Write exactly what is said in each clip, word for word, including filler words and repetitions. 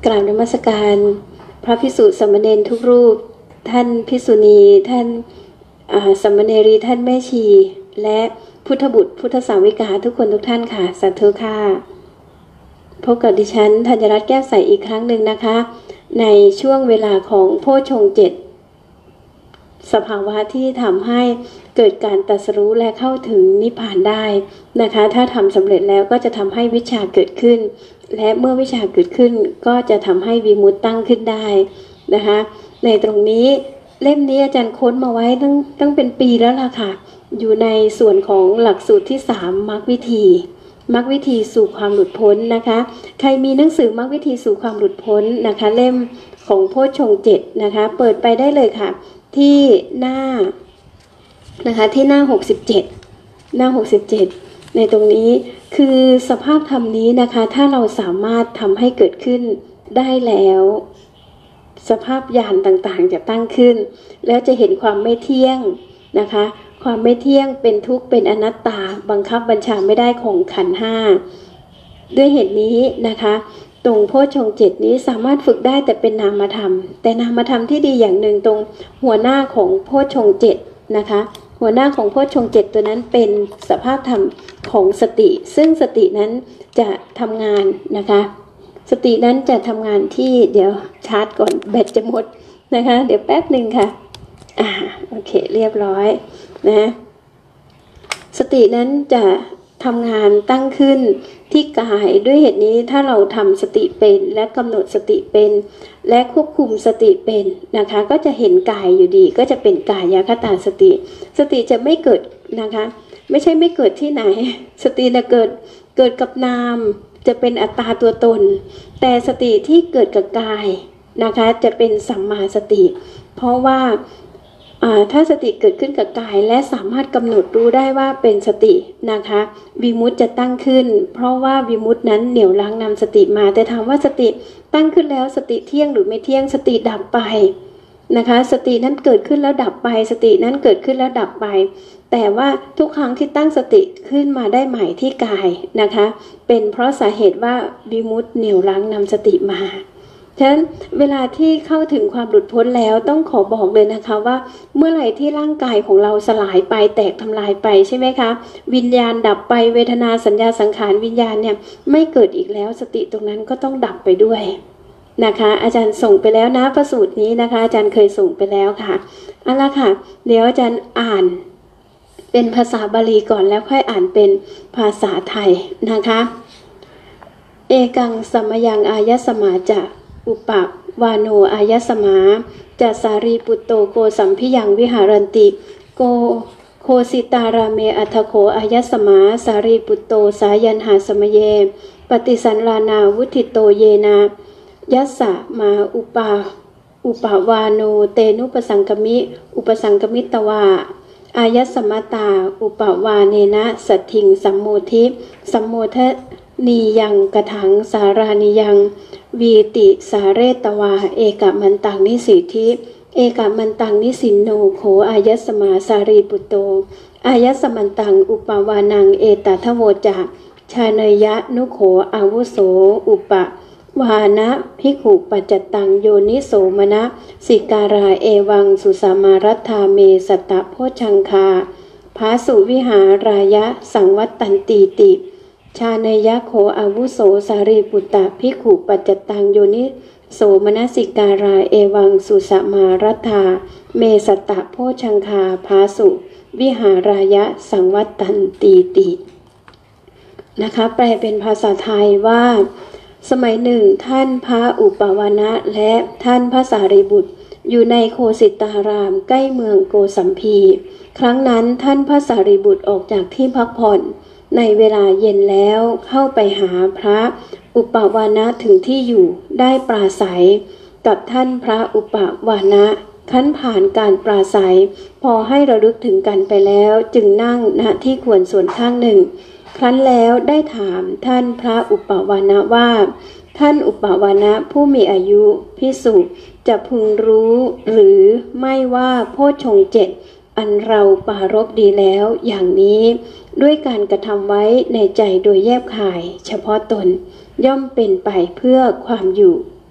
กราบนมัสการพระภิกษุสามเณรทุกรูปท่านภิกษุณีท่านสามเณรีท่านแม่ชีและพุทธบุตรพุทธสาวิกาทุกคนทุกท่านค่ะสาธุค่ะพบกับดิฉันธัญรัตน์แก้วใสอีกครั้งหนึ่งนะคะในช่วงเวลาของโพชฌงค์เจ็ดสภาวะที่ทำให้เกิดการตรัสรู้และเข้าถึงนิพพานได้นะคะถ้าทำสำเร็จแล้วก็จะทำให้วิชาเกิดขึ้นและเมื่อวิชาเกิดขึ้นก็จะทำให้วิมุตติตั้งขึ้นได้นะคะในตรงนี้เล่มนี้อาจารย์ค้นมาไว้ตั้งตั้งเป็นปีแล้วล่ะค่ะอยู่ในส่วนของหลักสูตรที่สามมรรควิธีมรรควิธีสู่ความหลุดพ้นนะคะใครมีหนังสือมรรควิธีสู่ความหลุดพ้นนะคะเล่มของโพชฌงค์เจ็ดนะคะเปิดไปได้เลยค่ะที่หน้านะคะที่หน้าหกสิบเจ็ดหน้าหกสิบเจ็ดในตรงนี้คือสภาพธรรมนี้นะคะถ้าเราสามารถทำให้เกิดขึ้นได้แล้วสภาพญาณต่างๆจะตั้งขึ้นแล้วจะเห็นความไม่เที่ยงนะคะความไม่เที่ยงเป็นทุกข์เป็นอนัตตาบังคับบัญชาไม่ได้ของขันธ์ห้าด้วยเหตุนี้นะคะตรงโพชฌงค์เจ็ดนี้สามารถฝึกได้แต่เป็นนามธรรมแต่นามธรรมที่ดีอย่างหนึ่งตรงหัวหน้าของโพชฌงค์เจ็ดนะคะหัวหน้าของโพชฌงค์เจ็ดตัวนั้นเป็นสภาพธรรมของสติซึ่งสตินั้นจะทำงานนะคะสตินั้นจะทำงานที่เดี๋ยวชาร์จก่อนแบตจะหมดนะคะเดี๋ยวแป๊บหนึ่งค่ะอ่าโอเคเรียบร้อยนะสตินั้นจะทำงานตั้งขึ้นที่กายด้วยเหตุนี้ถ้าเราทำสติเป็นและกำหนดสติเป็นและควบคุมสติเป็นนะคะก็จะเห็นกายอยู่ดีก็จะเป็นกายคตาสติสติจะไม่เกิดนะคะไม่ใช่ไม่เกิดที่ไหนสติจะเกิดเกิดกับนามจะเป็นอัตตาตัวตนแต่สติที่เกิดกับกายนะคะจะเป็นสัมมาสติเพราะว่าถ้าสติเกิดขึ้นกับกายและสามารถกำหนดรู้ได้ว่าเป็นสตินะคะวิมุตติจะตั้งขึ้นเพราะว่าวิมุตตินั้นเหนี่ยวรั้งนำสติมาแต่ถามว่าสติตั้งขึ้นแล้วสติเที่ยงหรือไม่เที่ยงสติดับไปนะคะสตินั้นเกิดขึ้นแล้วดับไปสตินั้นเกิดขึ้นแล้วดับไปแต่ว่าทุกครั้งที่ตั้งสติขึ้นมาได้ใหม่ที่กายนะคะเป็นเพราะสาเหตุว่าวิมุตติเหนี่ยวรั้งนำสติมาฉะนั้นเวลาที่เข้าถึงความหลุดพ้นแล้วต้องขอบอกเลยนะคะว่าเมื่อไหร่ที่ร่างกายของเราสลายไปแตกทำลายไปใช่ไหมคะวิญญาณดับไปเวทนาสัญญาสังขารวิญญาณเนี่ยไม่เกิดอีกแล้วสติตรงนั้นก็ต้องดับไปด้วยนะคะอาจารย์ส่งไปแล้วนะพระสูตรนี้นะคะอาจารย์เคยส่งไปแล้วค่ะเอาล่ะค่ะเดี๋ยวอาจารย์อ่านเป็นภาษาบาลีก่อนแล้วค่อยอ่านเป็นภาษาไทยนะคะเอกังสัมมยังอายสมาจะอุปวาโนอายสมาจัสสารีปุตโตโกสัมพิยังวิหารันติโกโคสิตาราเมอัทโขอายสมาสารีปุตโตสายันหาสมเยปฏิสันลานาวุธิโตเยนายัสสะมาอุปาอุปวาโนเตนุปสังกมิอุปสังกมิตวาอายสมตาอุปวาเนนะสัทถิงสัมโมทิสัมโมทนียังกถังสารานิยังวีติสาเรตวาเอกมันตังนิสิทธิเอกมันตังนิสินโนโขอายสมาสารีปุตโตอายสมันตังอุปวานังเอตทโวจะชาเนยะนุโขอาวุโสอุปวานะภิกขุปัจจตังโยนิโสมนะสิการาเอวังสุสามารัตถาเมสตะโพชังคาภาสุวิหารายะสังวัตตันตีติชาเนยะโขอาวุโสสารีปุตตะภิกขุปัจจตังโยนิโสมนสิการาเอวังสุสมารัตถาเมสตะโพชังคาภาสุวิหารายะสังวัตตันตีตินะคะแปลเป็นภาษาไทยว่าสมัยหนึ่งท่านพระอุปวานะและท่านพระสารีบุตรอยู่ในโคสิตารามใกล้เมืองโกสัมพีครั้งนั้นท่านพระสารีบุตรออกจากที่พักผ่อนในเวลาเย็นแล้วเข้าไปหาพระอุปวานะถึงที่อยู่ได้ปราศัยกับท่านพระอุปวานะขั้นผ่านการปราศัยพอให้ระลึกถึงกันไปแล้วจึงนั่งณที่ควรส่วนข้างหนึ่งครั้นแล้วได้ถามท่านพระอุปวานะว่าท่านอุปวานะผู้มีอายุภิกษุจะพึงรู้หรือไม่ว่าโพชฌงค์เจ็ดอันเราปรารภดีแล้วอย่างนี้ด้วยการกระทำไว้ในใจโดยแยบคายเฉพาะตนย่อมเป็นไปเพื่อความอยู่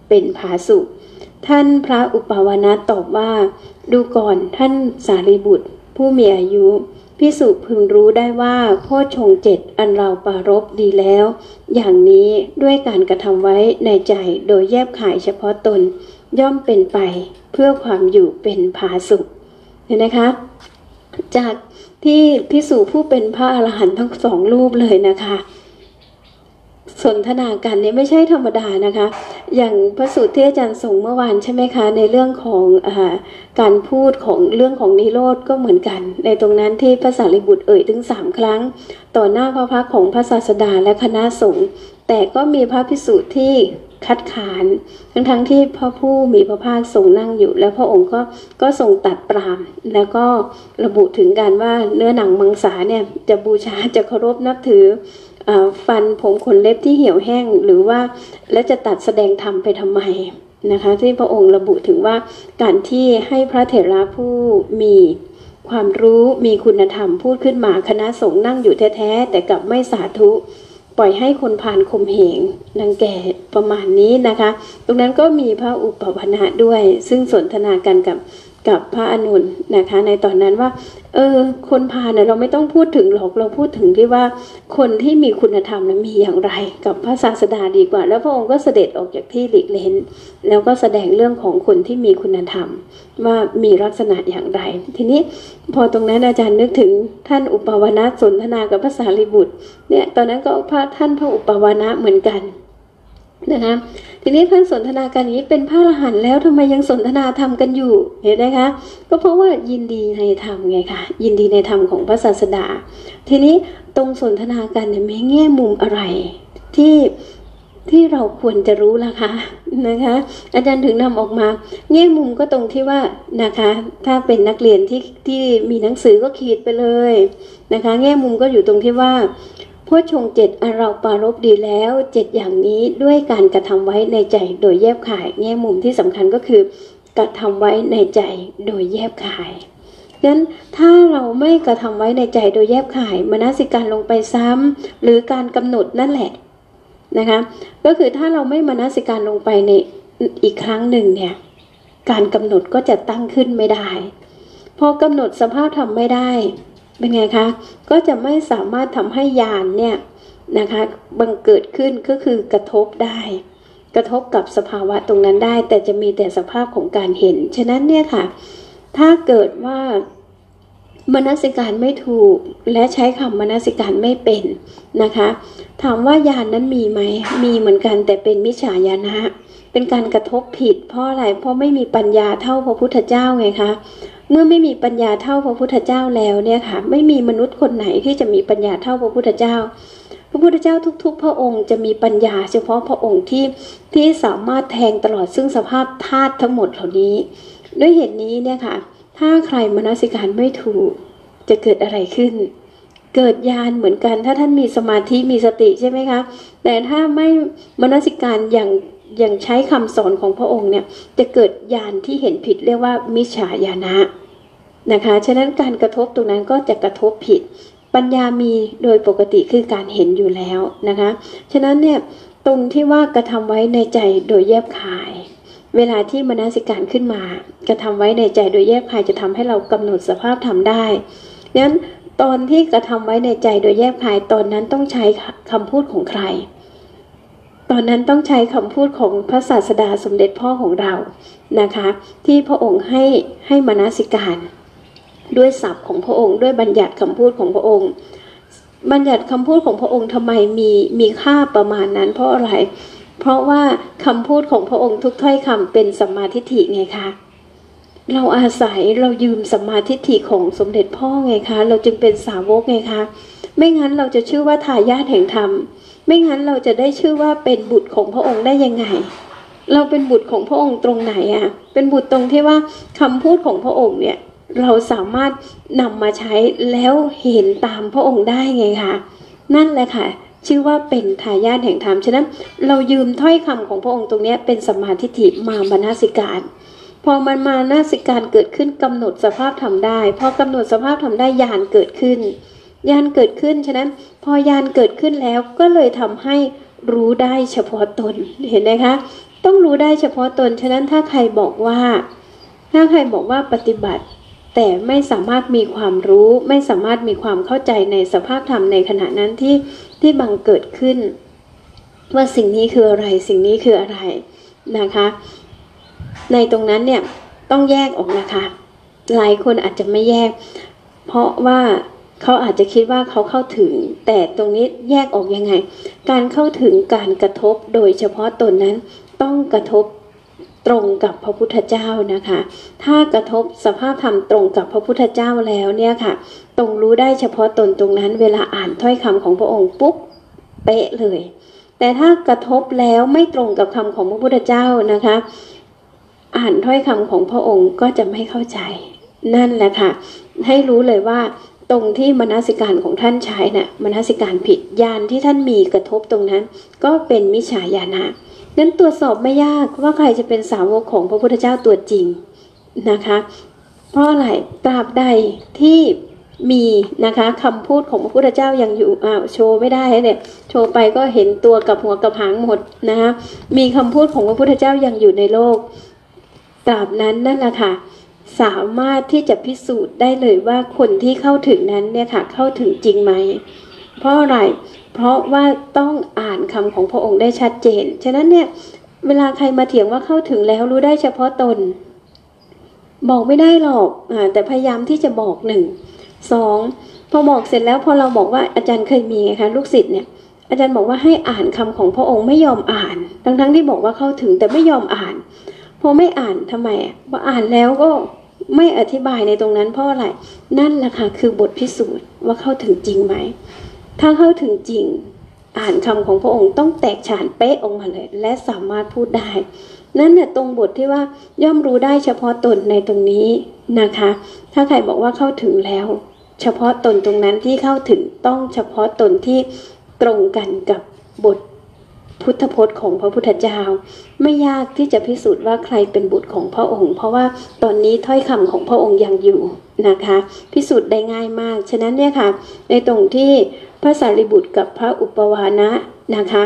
เป็นผาสุกท่านพระอุปาวนาตอบว่าดูก่อนท่านสารีบุตรผู้มีอายุภิกษุพึงรู้ได้ว่าโพชฌงค์เจ็ดอันเราปรารภดีแล้วอย่างนี้ด้วยการกระทำไว้ในใจโดยแยบขายเฉพาะตนย่อมเป็นไปเพื่อความอยู่เป็นผาสุกเห็นไหมคะจากที่ภิกษุผู้เป็นพระอรหันต์ทั้งสองรูปเลยนะคะสนทนากันเนี่ยไม่ใช่ธรรมดานะคะอย่างพระสูตรที่อาจารย์ส่งเมื่อวานใช่ไหมคะในเรื่องของอ่าการพูดของเรื่องของนิโรธก็เหมือนกันในตรงนั้นที่พระสารีบุตรเอ่ยถึงสามครั้งต่อหน้าพระพักของพระศาสดาและคณะสงฆ์แต่ก็มีพระภิกษุที่คัดค้านทั้งทั้งที่พระผู้มีพระภาคทรงนั่งอยู่แล้วพระองค์ก็ก็ทรงตัดปรามแล้วก็ระบุถึงการว่าเนื้อหนังมังสาเนี่ยจะบูชาจะเคารพนับถือฟันผมขนเล็บที่เหี่ยวแห้งหรือว่าและจะตัดแสดงธรรมไปทำไมนะคะที่พระองค์ระบุถึงว่าการที่ให้พระเถระผู้มีความรู้มีคุณธรรมพูดขึ้นมาคณะสงฆ์นั่งอยู่แท้ๆแต่กลับไม่สาธุปล่อยให้คนผ่านข่มเหงรังแกประมาณนี้นะคะตรงนั้นก็มีพระอุปวนาด้วยซึ่งสนทนากันกับกับพระอานนท์นะคะในตอนนั้นว่าเออคนพาลเนี่ยเราไม่ต้องพูดถึงหรอกเราพูดถึงที่ว่าคนที่มีคุณธรรมนะมีอย่างไรกับพระศาสดาดีกว่าแล้วพระองค์ก็เสด็จออกจากที่หลีกเล้นแล้วก็แสดงเรื่องของคนที่มีคุณธรรมว่ามีลักษณะอย่างไรทีนี้พอตรงนั้นอาจารย์นึกถึงท่านอุปาวนาสนทนากับพระสารีบุตรเนี่ยตอนนั้นก็พระท่านพระอุปาวนาเหมือนกันนะคะทีนี้ท่านสนทนากันนี้เป็นพระอรหันต์แล้วทำไมยังสนทนาธรรมกันอยู่เห็นไหมคะก็เพราะว่ายินดีในธรรมไงคะยินดีในธรรมของพระศาสดาทีนี้ตรงสนทนากันเนี่ยมีแง่มุมอะไรที่ที่เราควรจะรู้ล่ะคะนะคะอาจารย์ถึงนำออกมาแง่มุมก็ตรงที่ว่านะคะถ้าเป็นนักเรียนที่ที่มีหนังสือก็ขีดไปเลยนะคะแง่มุมก็อยู่ตรงที่ว่าโพชฌงค์เจ็ดอันเราปรารภดีแล้วเจ็ดอย่างนี้ด้วยการกระทำไว้ในใจโดยแยบขายแง่มุมที่สำคัญก็คือกระทำไว้ในใจโดยแยบขายดังนั้นถ้าเราไม่กระทำไว้ในใจโดยแยบขายมนสิการลงไปซ้ำหรือการกำหนดนั่นแหละนะคะก็คือถ้าเราไม่มนสิการลงไปในอีกครั้งหนึ่งเนี่ยการกำหนดก็จะตั้งขึ้นไม่ได้พอกำหนดสภาพธรรมไม่ได้เป็นไงคะก็จะไม่สามารถทำให้ญาณเนี่ยนะคะบังเกิดขึ้นก็คือกระทบได้กระทบกับสภาวะตรงนั้นได้แต่จะมีแต่สภาพของการเห็นฉะนั้นเนี่ยค่ะถ้าเกิดว่ามนสิการไม่ถูกและใช้คำมนสิการไม่เป็นนะคะถามว่าญาณนั้นมีไหมมีเหมือนกันแต่เป็นมิจฉาญาณะเป็นการกระทบผิดเพราะอะไรเพราะไม่มีปัญญาเท่าพระพุทธเจ้าไงคะเมื่อไม่มีปัญญาเท่าพระพุทธเจ้าแล้วเนี่ยค่ะไม่มีมนุษย์คนไหนที่จะมีปัญญาเท่าพระพุทธเจ้าพระพุทธเจ้าทุกๆพระองค์จะมีปัญญาเฉพาะพระองค์ที่ที่สามารถแทงตลอดซึ่งสภาพธาตุทั้งหมดเหล่านี้ด้วยเหตุนี้เนี่ยค่ะถ้าใครมนสิการไม่ถูกจะเกิดอะไรขึ้นเกิดญาณเหมือนกันถ้าท่านมีสมาธิมีสติใช่ไหมคะแต่ถ้าไม่มนสิการอย่างอย่างใช้คำสอนของพระองค์เนี่ยจะเกิดญาณที่เห็นผิดเรียกว่ามิจฉาญาณะนะคะฉะนั้นการกระทบตรงนั้นก็จะกระทบผิดปัญญามีโดยปกติคือการเห็นอยู่แล้วนะคะฉะนั้นเนี่ยตรงที่ว่ากระทำไว้ในใจโดยแยบคายเวลาที่มนสิการขึ้นมากระทำไว้ในใจโดยแยบคายจะทำให้เรากำหนดสภาพธรรมได้ดังนั้นตอนที่กระทำไว้ในใจโดยแยบคายตอนนั้นต้องใช้คำพูดของใครตอนนั้นต้องใช้คำพูดของพระศาสดาสมเด็จพ่อของเรานะคะที่พระองค์ให้ให้มนสิการด้วยศัพท์ของพระองค์ด้วยบัญญัติคำพูดของพระองค์บัญญัติคำพูดของพระองค์ทำไมมีมีค่าประมาณนั้นเพราะอะไรเพราะว่าคำพูดของพระองค์ทุกถ้อยคำเป็นสัมมาทิฏฐิไงคะเราอาศัยเรายืมสัมมาทิฏฐิของสมเด็จพ่อไงคะเราจึงเป็นสาวกไงคะไม่งั้นเราจะชื่อว่าทายาทแห่งธรรมไม่งั้นเราจะได้ชื่อว่าเป็นบุตรของพระองค์ได้ยังไงเราเป็นบุตรของพระองค์ตรงไหนอ่ะเป็นบุตรตรงที่ว่าคำพูดของพระองค์เนี่ยเราสามารถนำมาใช้แล้วเห็นตามพระองค์ได้ไงคะนั่นแหละค่ะชื่อว่าเป็นทายาทแห่งธรรมฉะนั้นเรายืมถ้อยคำของพระองค์ตรงนี้เป็นสัมมาทิฏฐิมามนสิการพอมันมานสิการเกิดขึ้นกำหนดสภาพธรรมได้พอกำหนดสภาพธรรมได้ญาณเกิดขึ้นญาณเกิดขึ้นฉะนั้นพอญาณเกิดขึ้นแล้วก็เลยทำให้รู้ได้เฉพาะตนเห็นไหมคะต้องรู้ได้เฉพาะตนฉะนั้นถ้าใครบอกว่าถ้าใครบอกว่าปฏิบัติแต่ไม่สามารถมีความรู้ไม่สามารถมีความเข้าใจในสภาพธรรมในขณะนั้นที่ที่บังเกิดขึ้นว่าสิ่งนี้คืออะไรสิ่งนี้คืออะไรนะคะในตรงนั้นเนี่ยต้องแยกออกนะคะหลายคนอาจจะไม่แยกเพราะว่าเขาอาจจะคิดว่าเขาเข้าถึงแต่ตรงนี้แยกออกยังไงการเข้าถึงการกระทบโดยเฉพาะตนนั้นต้องกระทบตรงกับพระพุทธเจ้านะคะถ้ากระทบสภาพธรรมตรงกับพระพุทธเจ้าแล้วเนี่ยค่ะตรงรู้ได้เฉพาะตนตรงนั้นเวลาอ่านถ้อยคำของพระองค์ปุ๊บเป๊ะเลยแต่ถ้ากระทบแล้วไม่ตรงกับคำของพระพุทธเจ้านะคะอ่านถ้อยคำของพระองค์ก็จะไม่เข้าใจนั่นแหละค่ะให้รู้เลยว่าตรงที่มนสิการของท่านใช้น่ะมนสิการผิดญาณที่ท่านมีกระทบตรงนั้นก็เป็นมิจฉาญาณะนั้นตรวจสอบไม่ยากว่าใครจะเป็นสาวกของพระพุทธเจ้าตัวจริงนะคะเพราะอะไรตราบใดที่มีนะคะคำพูดของพระพุทธเจ้ายังอยู่อ้าวโชว์ไม่ได้เนี่ยโชว์ไปก็เห็นตัวกับหัวกับหางหมดนะคะมีคำพูดของพระพุทธเจ้ายังอยู่ในโลกตราบนั้นนั่นแหละค่ะสามารถที่จะพิสูจน์ได้เลยว่าคนที่เข้าถึงนั้นเนี่ยค่ะเข้าถึงจริงไหมเพราะอะไรเพราะว่าต้องอ่านคำของพระองค์ได้ชัดเจนฉะนั้นเนี่ยเวลาใครมาเถียงว่าเข้าถึงแล้วรู้ได้เฉพาะตนบอกไม่ได้หรอกอ่าแต่พยายามที่จะบอกหนึ่งสองพอบอกเสร็จแล้วพอเราบอกว่าอาจารย์เคยมีไงคะลูกศิษย์เนี่ยอาจารย์บอกว่าให้อ่านคำของพระองค์ไม่ยอมอ่านทั้งๆที่บอกว่าเข้าถึงแต่ไม่ยอมอ่านพอไม่อ่านทำไมพออ่านแล้วก็ไม่อธิบายในตรงนั้นเพราะอะไรนั่นแหละค่ะคือบทพิสูจน์ว่าเข้าถึงจริงไหมถ้าเข้าถึงจริงอ่านคำของพระองค์ต้องแตกฉานเป๊ะออกมาเลยและสามารถพูดได้นั่นเนี่ยตรงบทที่ว่าย่อมรู้ได้เฉพาะตนในตรงนี้นะคะถ้าใครบอกว่าเข้าถึงแล้วเฉพาะตนตรงนั้นที่เข้าถึงต้องเฉพาะตนที่ตรงกันกับบทพุทธพจน์ของพระพุทธเจ้าไม่ยากที่จะพิสูจน์ว่าใครเป็นบุตรของพระองค์เพราะว่าตอนนี้ถ้อยคำของพระองค์ยังอยู่นะคะพิสูจน์ได้ง่ายมากฉะนั้นเนี่ยค่ะในตรงที่พระสารีบุตรกับพระอุปวานะนะคะ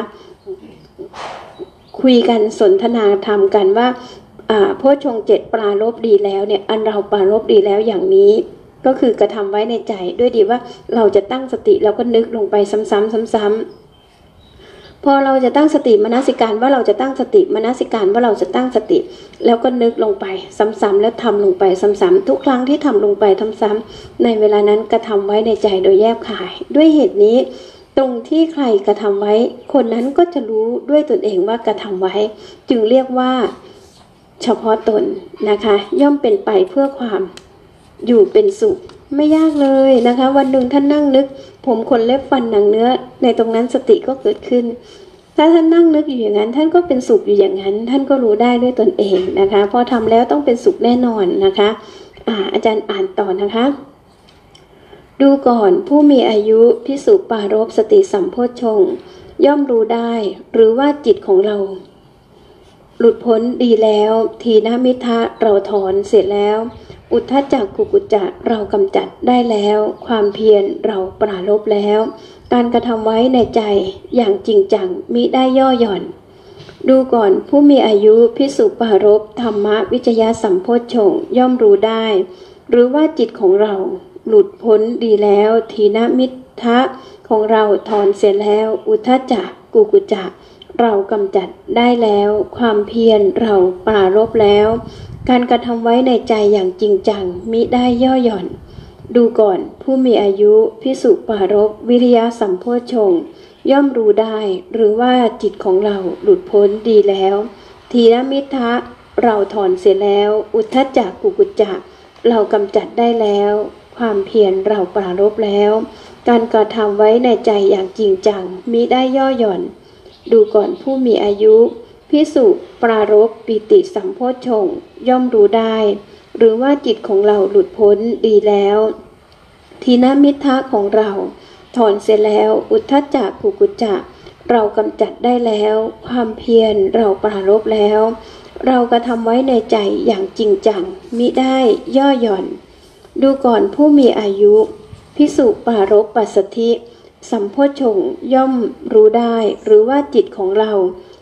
คุยกันสนทนาธรรมกันว่าโพชฌงค์เจ็ดปรารภดีแล้วเนี่ยอันเราปรารภดีแล้วอย่างนี้ก็คือกระทำไว้ในใจด้วยดีว่าเราจะตั้งสติแล้วก็นึกลงไปซ้ำๆซ้ำๆพอเราจะตั้งสติมนสิการว่าเราจะตั้งสติมนสิการว่าเราจะตั้งสติแล้วก็นึกลงไปซ้ำๆแล้วทำลงไปซ้ำๆทุกครั้งที่ทำลงไปซ้ำๆในเวลานั้นกระทำไว้ในใจโดยแยบคายด้วยเหตุนี้ตรงที่ใครกระทำไว้คนนั้นก็จะรู้ด้วยตนเองว่ากระทำไว้จึงเรียกว่าเฉพาะตนนะคะย่อมเป็นไปเพื่อความอยู่เป็นสุขไม่ยากเลยนะคะวันหนึ่งท่านนั่งนึกผมขนเล็บฟันหนังเนื้อในตรงนั้นสติก็เกิดขึ้นถ้าท่านนั่งนึกอยู่อย่างนั้นท่านก็เป็นสุขอยู่อย่างนั้นท่านก็รู้ได้ด้วยตนเองนะคะพอทำแล้วต้องเป็นสุขแน่นอนนะคะอ่าอาจารย์อ่านต่อนะคะดูก่อนผู้มีอายุภิกษุปรารภสติสัมโพชฌงค์ย่อมรู้ได้หรือว่าจิตของเราหลุดพ้นดีแล้วทีนมิทะเราถอนเสร็จแล้วอุทธัจจะกุกุจจะเรากำจัดได้แล้วความเพียรเราปรารภแล้วการกระทำไว้ในใจอย่างจริงจังมิได้ย่อหย่อนดูก่อนผู้มีอายุภิกษุปรารภธรรมวิจยสัมโพชฌงค์ย่อมรู้ได้หรือว่าจิตของเราหลุดพ้นดีแล้วทีนมิทะของเราถอนเสร็จแล้วอุทธัจจะกุกุจจะเรากำจัดได้แล้วความเพียรเราปรารภแล้วการกระทำไว้ในใจอย่างจริงจังมิได้ย่อหย่อนดูก่อนผู้มีอายุภิกษุปรารภวิริยะสัมโพชฌงค์ย่อมรู้ได้หรือว่าจิตของเราหลุดพ้นดีแล้วทีนมิทะเราถอนเสียแล้วอุทธัจจะกุกุจจะเรากำจัดได้แล้วความเพียรเราปรารภแล้วการกระทำไว้ในใจอย่างจริงจังมิได้ย่อหย่อนดูก่อนผู้มีอายุภิกษุปรารภปิติสัมโพชฌงค์ย่อมรู้ได้หรือว่าจิตของเราหลุดพ้นดีแล้วทีนมิทะของเราถอนเสร็จแล้วอุทธัจจะกุกุจจะเรากำจัดได้แล้วความเพียรเราปรารภแล้วเรากระทำไว้ในใจอย่างจริงจังมิได้ย่อหย่อนดูก่อนผู้มีอายุภิกษุปรารภปัสสัทธิสัมโพชฌงค์ย่อมรู้ได้หรือว่าจิตของเรา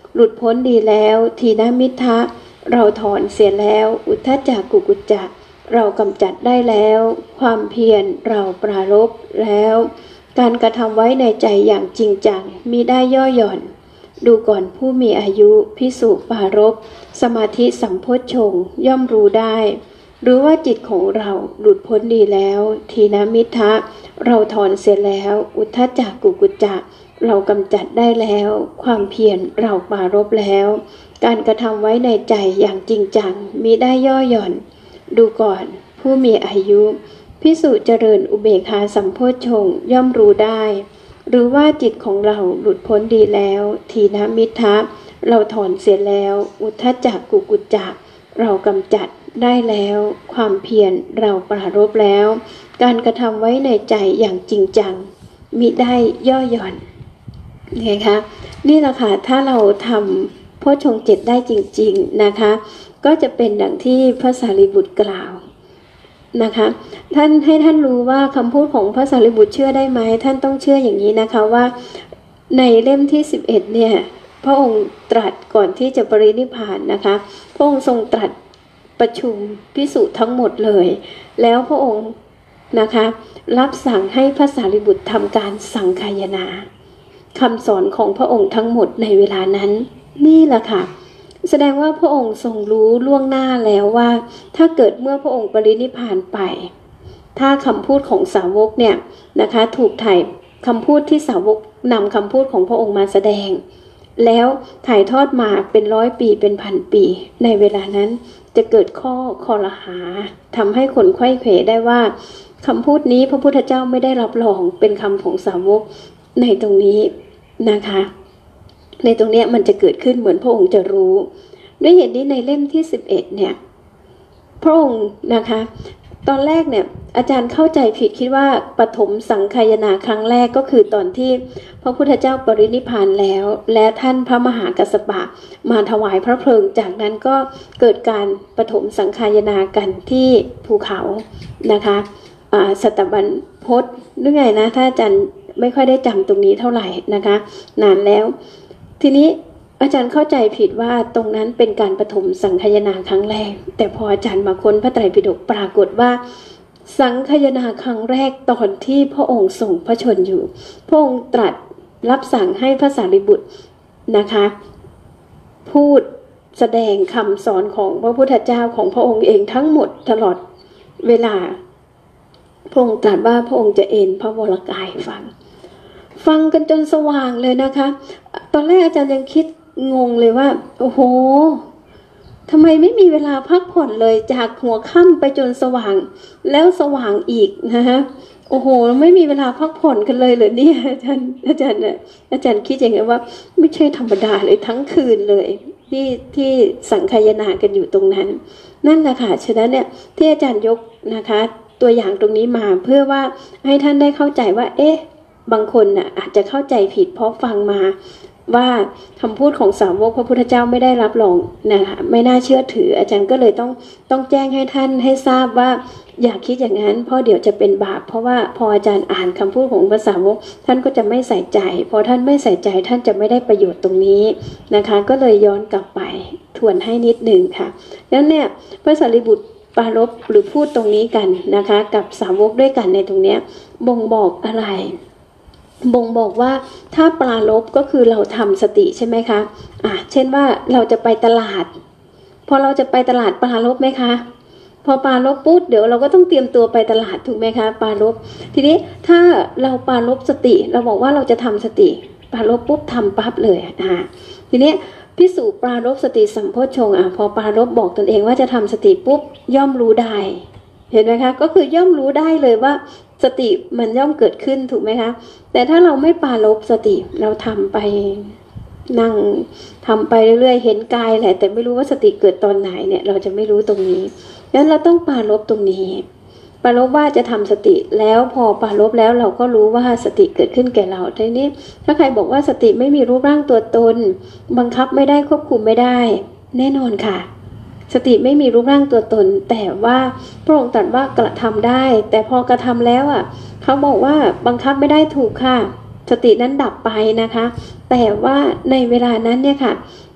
หลุดพ้นดีแล้วทีนมิทะเราถอนเสียแล้วอุทธัจจะกุกุจจะเรากำจัดได้แล้วความเพียรเราปรารภแล้วการกระทำไว้ในใจอย่างจริงจังมิได้ย่อหย่อนดูก่อนผู้มีอายุภิกษุปรารภสมาธิสัมโพชฌงค์ย่อมรู้ได้หรือว่าจิตของเราหลุดพ้นดีแล้วทีนมิทะเราถอนเสียแล้วอุทธัจจะกุกุจจะเรากำจัดได้แล้วความเพียรเราปรารภแล้วการกระทำไว้ในใจอย่างจริงจังมิได้ย่อหย่อนดูก่อนผู้มีอายุภิกษุเจริญอุเบกขาสัมโพชฌงค์ย่อมรู้ได้หรือว่าจิตของเราหลุดพ้นดีแล้วทีนมิทะเราถอนเสียแล้วอุทธัจจะกุกุจจะเรากำจัดได้แล้วความเพียรเราปรารภแล้วการกระทำไว้ในใจอย่างจริงจังมิได้ย่อหย่อนไงคะนี่แหละค่ะถ้าเราทำโพชฌงค์เจ็ดได้จริงๆนะคะก็จะเป็นดังที่พระสารีบุตรกล่าวนะคะท่านให้ท่านรู้ว่าคำพูดของพระสารีบุตรเชื่อได้ไหมท่านต้องเชื่ออย่างนี้นะคะว่าในเล่มที่สิบเอ็ดเนี่ยพระองค์ตรัสก่อนที่จะปรินิพพานนะคะพระองค์ทรงตรัสประชุมภิกษุทั้งหมดเลยแล้วพระองค์นะคะรับสั่งให้พระสารีบุตรทำการสังคายนาคำสอนของพระองค์ทั้งหมดในเวลานั้นนี่แหละค่ะแสดงว่าพระองค์ทรงรู้ล่วงหน้าแล้วว่าถ้าเกิดเมื่อพระองค์ปรินิพพานไปถ้าคำพูดของสาวกเนี่ยนะคะถูกถ่ายคำพูดที่สาวกนำคำพูดของพระองค์มาแสดงแล้วถ่ายทอดมาเป็นร้อยปีเป็นพันปีในเวลานั้นจะเกิดข้อคอรหาทำให้คนไขว้เขวได้ว่าคำพูดนี้พระพุทธเจ้าไม่ได้รับรองเป็นคำของสาวกในตรงนี้นะคะในตรงนี้มันจะเกิดขึ้นเหมือนพระองค์จะรู้ด้วยเหตุนี้ในเล่มที่สิบเอ็ดเนี่ยพระองค์นะคะตอนแรกเนี่ยอาจารย์เข้าใจผิดคิดว่าปฐมสังคายนาครั้งแรกก็คือตอนที่พระพุทธเจ้าปรินิพพานแล้วและท่านพระมหากัสสปะมาถวายพระเพลิงจากนั้นก็เกิดการปฐมสังคายนากันที่ภูเขานะคะสัตบัญพศหรือไงนะถ้าอาจารย์ไม่ค่อยได้จำตรงนี้เท่าไหร่นะคะนานแล้วทีนี้อาจารย์เข้าใจผิดว่าตรงนั้นเป็นการปฐมสังคายนาครั้งแรกแต่พออาจารย์มาค้นพระไตรปิฎกปรากฏว่าสังคายนาครั้งแรกตอนที่พระองค์ทรงพระชนอยู่พระองค์ตรัสรับสั่งให้พระสารีบุตรนะคะพูดแสดงคำสอนของพระพุทธเจ้าของพระองค์เองทั้งหมดตลอดเวลาพระองค์ตรัสว่าพระองค์จะเอนพระวรกายฟังฟังกันจนสว่างเลยนะคะตอนแรกอาจารย์ยังคิดงงเลยว่าโอ้โหทำไมไม่มีเวลาพักผ่อนเลยจากหัวค่ำไปจนสว่างแล้วสว่างอีกนะฮะโอ้โหไม่มีเวลาพักผ่อนกันเลยเหรอเนี่ยอาจารย์อาจารย์เนี่ยอาจารย์คิดอย่างไงว่าไม่ใช่ธรรมดาเลยทั้งคืนเลยที่ที่สังคายนากันอยู่ตรงนั้นนั่นแหละค่ะฉะนั้นเนี่ยที่อาจารย์ยกนะคะตัวอย่างตรงนี้มาเพื่อว่าให้ท่านได้เข้าใจว่าเอ๊ะบางคนน่ะอาจจะเข้าใจผิดเพราะฟังมาว่าคำพูดของสาวกพระพุทธเจ้าไม่ได้รับรองนะคะไม่น่าเชื่อถืออาจารย์ก็เลยต้องต้องแจ้งให้ท่านให้ทราบว่าอย่าคิดอย่างนั้นเพราะเดี๋ยวจะเป็นบาปเพราะว่าพออาจารย์อ่านคำพูดของพระสาวกท่านก็จะไม่ใส่ใจพอท่านไม่ใส่ใจท่านจะไม่ได้ประโยชน์ตรงนี้นะคะก็เลยย้อนกลับไปทวนให้นิดหนึ่งค่ะแล้วเนี่ยพระสารีบุตรปรารภหรือพูดตรงนี้กันนะคะกับสาวกด้วยกันในตรงนี้บ่งบอกอะไรบ่งบอกว่าถ้าปรารภก็คือเราทำสติใช่ไหมคะอ่ะเช่นว่าเราจะไปตลาดพอเราจะไปตลาดปรารภไหมคะพอปรารภปุ๊บเดี๋ยวเราก็ต้องเตรียมตัวไปตลาดถูกไหมคะปรารภทีนี้ถ้าเราปรารภสติเราบอกว่าเราจะทำสติปรารภปุ๊บทำปั๊บเลยอ่ะทีนี้ภิกษุปรารภสติสัมโพชฌงค์อ่ะพอปรารภบอกตนเองว่าจะทำสติปุ๊บย่อมรู้ได้เห็นไหมคะก็คือย่อมรู้ได้เลยว่าสติมันย่อมเกิดขึ้นถูกไหมคะแต่ถ้าเราไม่ปรารภสติเราทำไปนั่งทำไปเรื่อยๆเห็นกายแหละแต่ไม่รู้ว่าสติเกิดตอนไหนเนี่ยเราจะไม่รู้ตรงนี้ดังนั้นเราต้องปรารภตรงนี้ปรารภว่าจะทำสติแล้วพอปรารภแล้วเราก็รู้ว่าสติเกิดขึ้นแก่เราทีนี้ถ้าใครบอกว่าสติไม่มีรูปร่างตัวตนบังคับไม่ได้ควบคุมไม่ได้แน่นอนค่ะสติไม่มีรูปร่างตัวตนแต่ว่าพระองค์ตรัสว่ากระทำได้แต่พอกระทำแล้วอ่ะเขาบอกว่าบังคับไม่ได้ถูกค่ะสตินั้นดับไปนะคะแต่ว่าในเวลานั้นเนี่ยค่ะ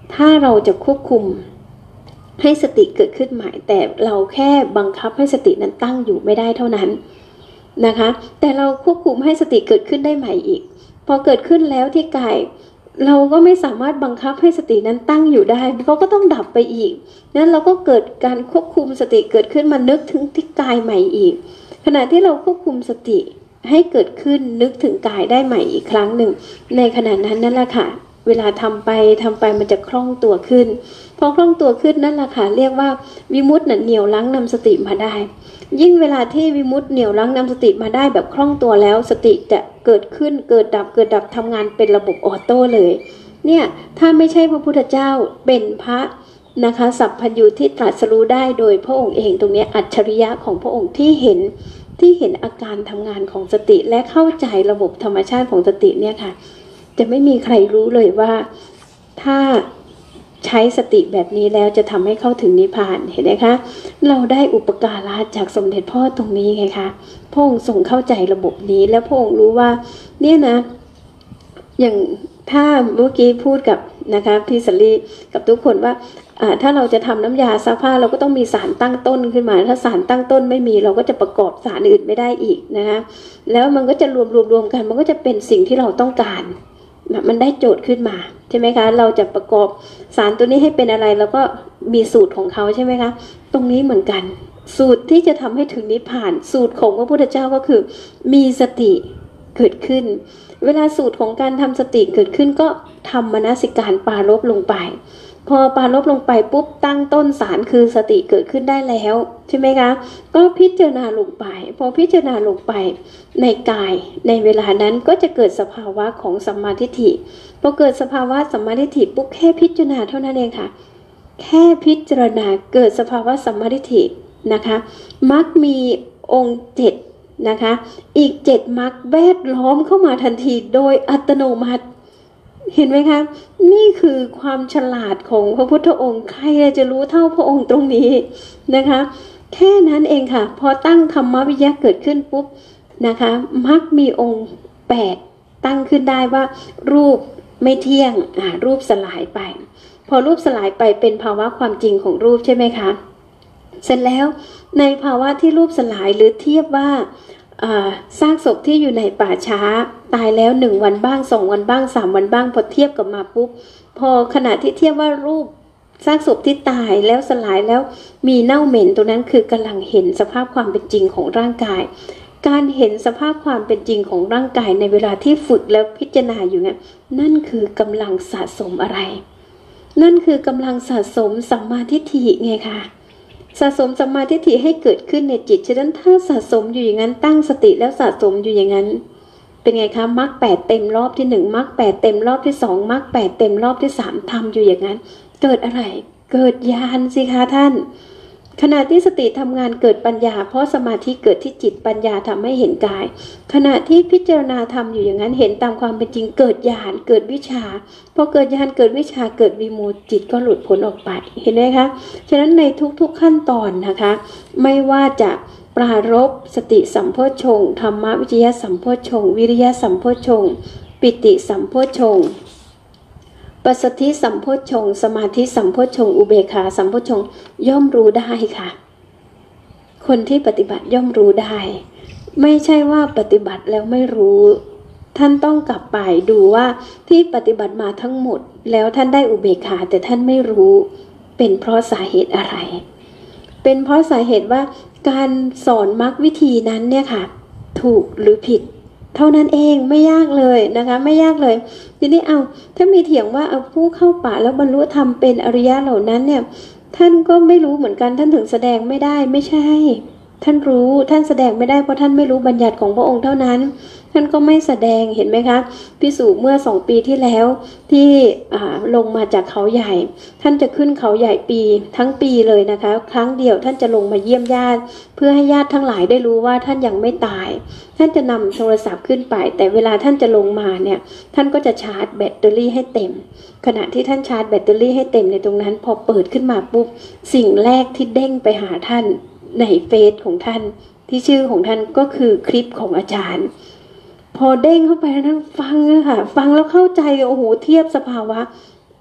ถ้าเราจะควบคุมให้สติเกิดขึ้นใหม่แต่เราแค่บังคับให้สตินั้นตั้งอยู่ไม่ได้เท่านั้นนะคะแต่เราควบคุมให้สติเกิดขึ้นได้ใหม่อีกพอเกิดขึ้นแล้วที่กายเราก็ไม่สามารถบังคับให้สตินั้นตั้งอยู่ได้เขาก็ต้องดับไปอีกนั้นเราก็เกิดการควบคุมสติเกิดขึ้นมานึกถึงที่กายใหม่อีกขณะที่เราควบคุมสติให้เกิดขึ้นนึกถึงกายได้ใหม่อีกครั้งหนึ่งในขณะนั้นนั่นแหละค่ะเวลาทำไปทำไปมันจะคล่องตัวขึ้นพอคล่องตัวขึ้นนั่นแหละค่ะเรียกว่าวิมุตติเหนี่ยวรั้งนำสติมาได้ยิ่งเวลาที่วิมุตติเหนี่ยวรั้งนำสติมาได้แบบคล่องตัวแล้วสติจะเกิดขึ้นเกิดดับเกิดดับทำงานเป็นระบบออโต้เลยเนี่ยถ้าไม่ใช่พระพุทธเจ้าเป็นพระนะคะสัพพัญญูที่ตรัสรู้ได้โดยพระองค์เองตรงนี้อัจฉริยะของพระองค์ที่เห็นที่เห็นอาการทำงานของสติและเข้าใจระบบธรรมชาติของสติเนี่ยค่ะจะไม่มีใครรู้เลยว่าถ้าใช้สติแบบนี้แล้วจะทำให้เข้าถึงนิพพานเห็นไหมคะเราได้อุปการะจากสมเด็จพ่อตรงนี้ไงคะพระองค์ทรงเข้าใจระบบนี้แล้วพระองค์รู้ว่าเนี่ยนะอย่างถ้าเมื่อกี้พูดกับนะคะพี่สลีกับทุกคนว่าถ้าเราจะทำน้ำยาซักผ้าเราก็ต้องมีสารตั้งต้นขึ้นมาถ้าสารตั้งต้นไม่มีเราก็จะประกอบสารอื่นไม่ได้อีกนะคะแล้วมันก็จะรวมรวมรวมกันมันก็จะเป็นสิ่งที่เราต้องการมันได้โจทย์ขึ้นมาใช่ไหมคะเราจะประกอบสารตัวนี้ให้เป็นอะไรแล้วก็มีสูตรของเขาใช่ไหมคะตรงนี้เหมือนกันสูตรที่จะทำให้ถึงนิพพานสูตรของพระพุทธเจ้าก็คือมีสติเกิดขึ้นเวลาสูตรของการทำสติเกิดขึ้นก็ทำมนสิการปรารภลงไปพอปรารภลงไปปุ๊บตั้งต้นสารคือสติเกิดขึ้นได้แล้วใช่ไหมคะก็พิจารณาลงไปพอพิจารณาลงไปในกายในเวลานั้นก็จะเกิดสภาวะของสัมมาทิฏฐิพอเกิดสภาวะสัมมาทิฏฐิปุ๊บแค่พิจารณาเท่านั้นเองค่ะแค่พิจารณาเกิดสภาวะสัมมาทิฏฐินะคะมักมีองค์เจ็ดนะคะอีกเจ็ดมรรคแวดล้อมเข้ามาทันทีโดยอัตโนมัติเห็นไหมคะนี่คือความฉลาดของพระพุทธองค์ใครจะรู้เท่าพระองค์ตรงนี้นะคะแค่นั้นเองค่ะพอตั้งธรรมวิทยาเกิดขึ้นปุ๊บนะคะมักมีองค์แปดตั้งขึ้นได้ว่ารูปไม่เที่ยงอ่ารูปสลายไปพอรูปสลายไปเป็นภาวะความจริงของรูปใช่ไหมคะเสร็จแล้วในภาวะที่รูปสลายหรือเทียบว่าซากศพที่อยู่ในป่าช้าตายแล้วหนึ่งวันบ้างสองวันบ้างสามวันบ้างพอเทียบกับมาปุ๊บพอขณะที่เทียบว่ารูปซากศพที่ตายแล้วสลายแล้วมีเน่าเหม็นตรงนั้นคือกำลังเห็นสภาพความเป็นจริงของร่างกายการเห็นสภาพความเป็นจริงของร่างกายในเวลาที่ฝึกแล้วพิจารณาอยู่เนี่ยนั่นคือกำลังสะสมอะไรนั่นคือกำลังสะสมสัมมาทิฏฐิไงคะสะสมสัมมาทิฏฐิให้เกิดขึ้นในจิตฉะนั้นถ้าสะสมอยู่อย่างนั้นตั้งสติแล้วสะสมอยู่อย่างนั้นเป็นไงคะมรรคแปดเต็มรอบที่หนึ่งมรรคแปดเต็มรอบที่สองมรรคแปดเต็มรอบที่สามทำอยู่อย่างนั้นเกิดอะไรเกิดญาณสิคะท่านขณะที่สติทำงานเกิดปัญญาเพราะสมาธิเกิดที่จิตปัญญาทำให้เห็นกายขณะที่พิจารณาธรรมอยู่อย่างนั้นเห็นตามความเป็นจริงเกิดญาณเกิดวิชาพอเกิดญาณเกิดวิชาเกิดวิโมชจิตก็หลุดพ้นออกไปเห็นไหมคะฉะนั้นในทุกๆขั้นตอนนะคะไม่ว่าจะปรารภสติสัมโพชฌงค์ธรรมวิจยะสัมโพชฌงค์วิริยะสัมโพชฌงค์ปิติสัมโพชฌงค์ปัสสัทธิสัมโพชฌงค์สมาธิสัมโพชฌงค์อุเบกขาสัมโพชฌงค์ย่อมรู้ได้ค่ะคนที่ปฏิบัติย่อมรู้ได้ไม่ใช่ว่าปฏิบัติแล้วไม่รู้ท่านต้องกลับไปดูว่าที่ปฏิบัติมาทั้งหมดแล้วท่านได้อุเบกขาแต่ท่านไม่รู้เป็นเพราะสาเหตุอะไรเป็นเพราะสาเหตุว่าการสอนมรรควิธีนั้นเนี่ยค่ะถูกหรือผิดเท่านั้นเองไม่ยากเลยนะคะไม่ยากเลยทีนี้เอาถ้ามีเถียงว่าเอาผู้เข้าป่าแล้วบรรลุธรรมเป็นอริยะเหล่านั้นเนี่ยท่านก็ไม่รู้เหมือนกันท่านถึงแสดงไม่ได้ไม่ใช่ท่านรู้ท่านแสดงไม่ได้เพราะท่านไม่รู้บัญญัติของพระองค์เท่านั้นท่านก็ไม่แสดงเห็นไหมคะภิกษุเมื่อสองปีที่แล้วที่ลงมาจากเขาใหญ่ท่านจะขึ้นเขาใหญ่ปีทั้งปีเลยนะคะครั้งเดียวท่านจะลงมาเยี่ยมญาติเพื่อให้ญาติทั้งหลายได้รู้ว่าท่านยังไม่ตายท่านจะนำโทรศัพท์ขึ้นไปแต่เวลาท่านจะลงมาเนี่ยท่านก็จะชาร์จแบตเตอรี่ให้เต็มขณะที่ท่านชาร์จแบตเตอรี่ให้เต็มในตรงนั้นพอเปิดขึ้นมาปุ๊บสิ่งแรกที่เด้งไปหาท่านในเฟซของท่านที่ชื่อของท่านก็คือคลิปของอาจารย์พอเด้งเข้าไปนั่งฟังอะค่ะฟังแล้วเข้าใจโอ้โหเทียบสภาวะ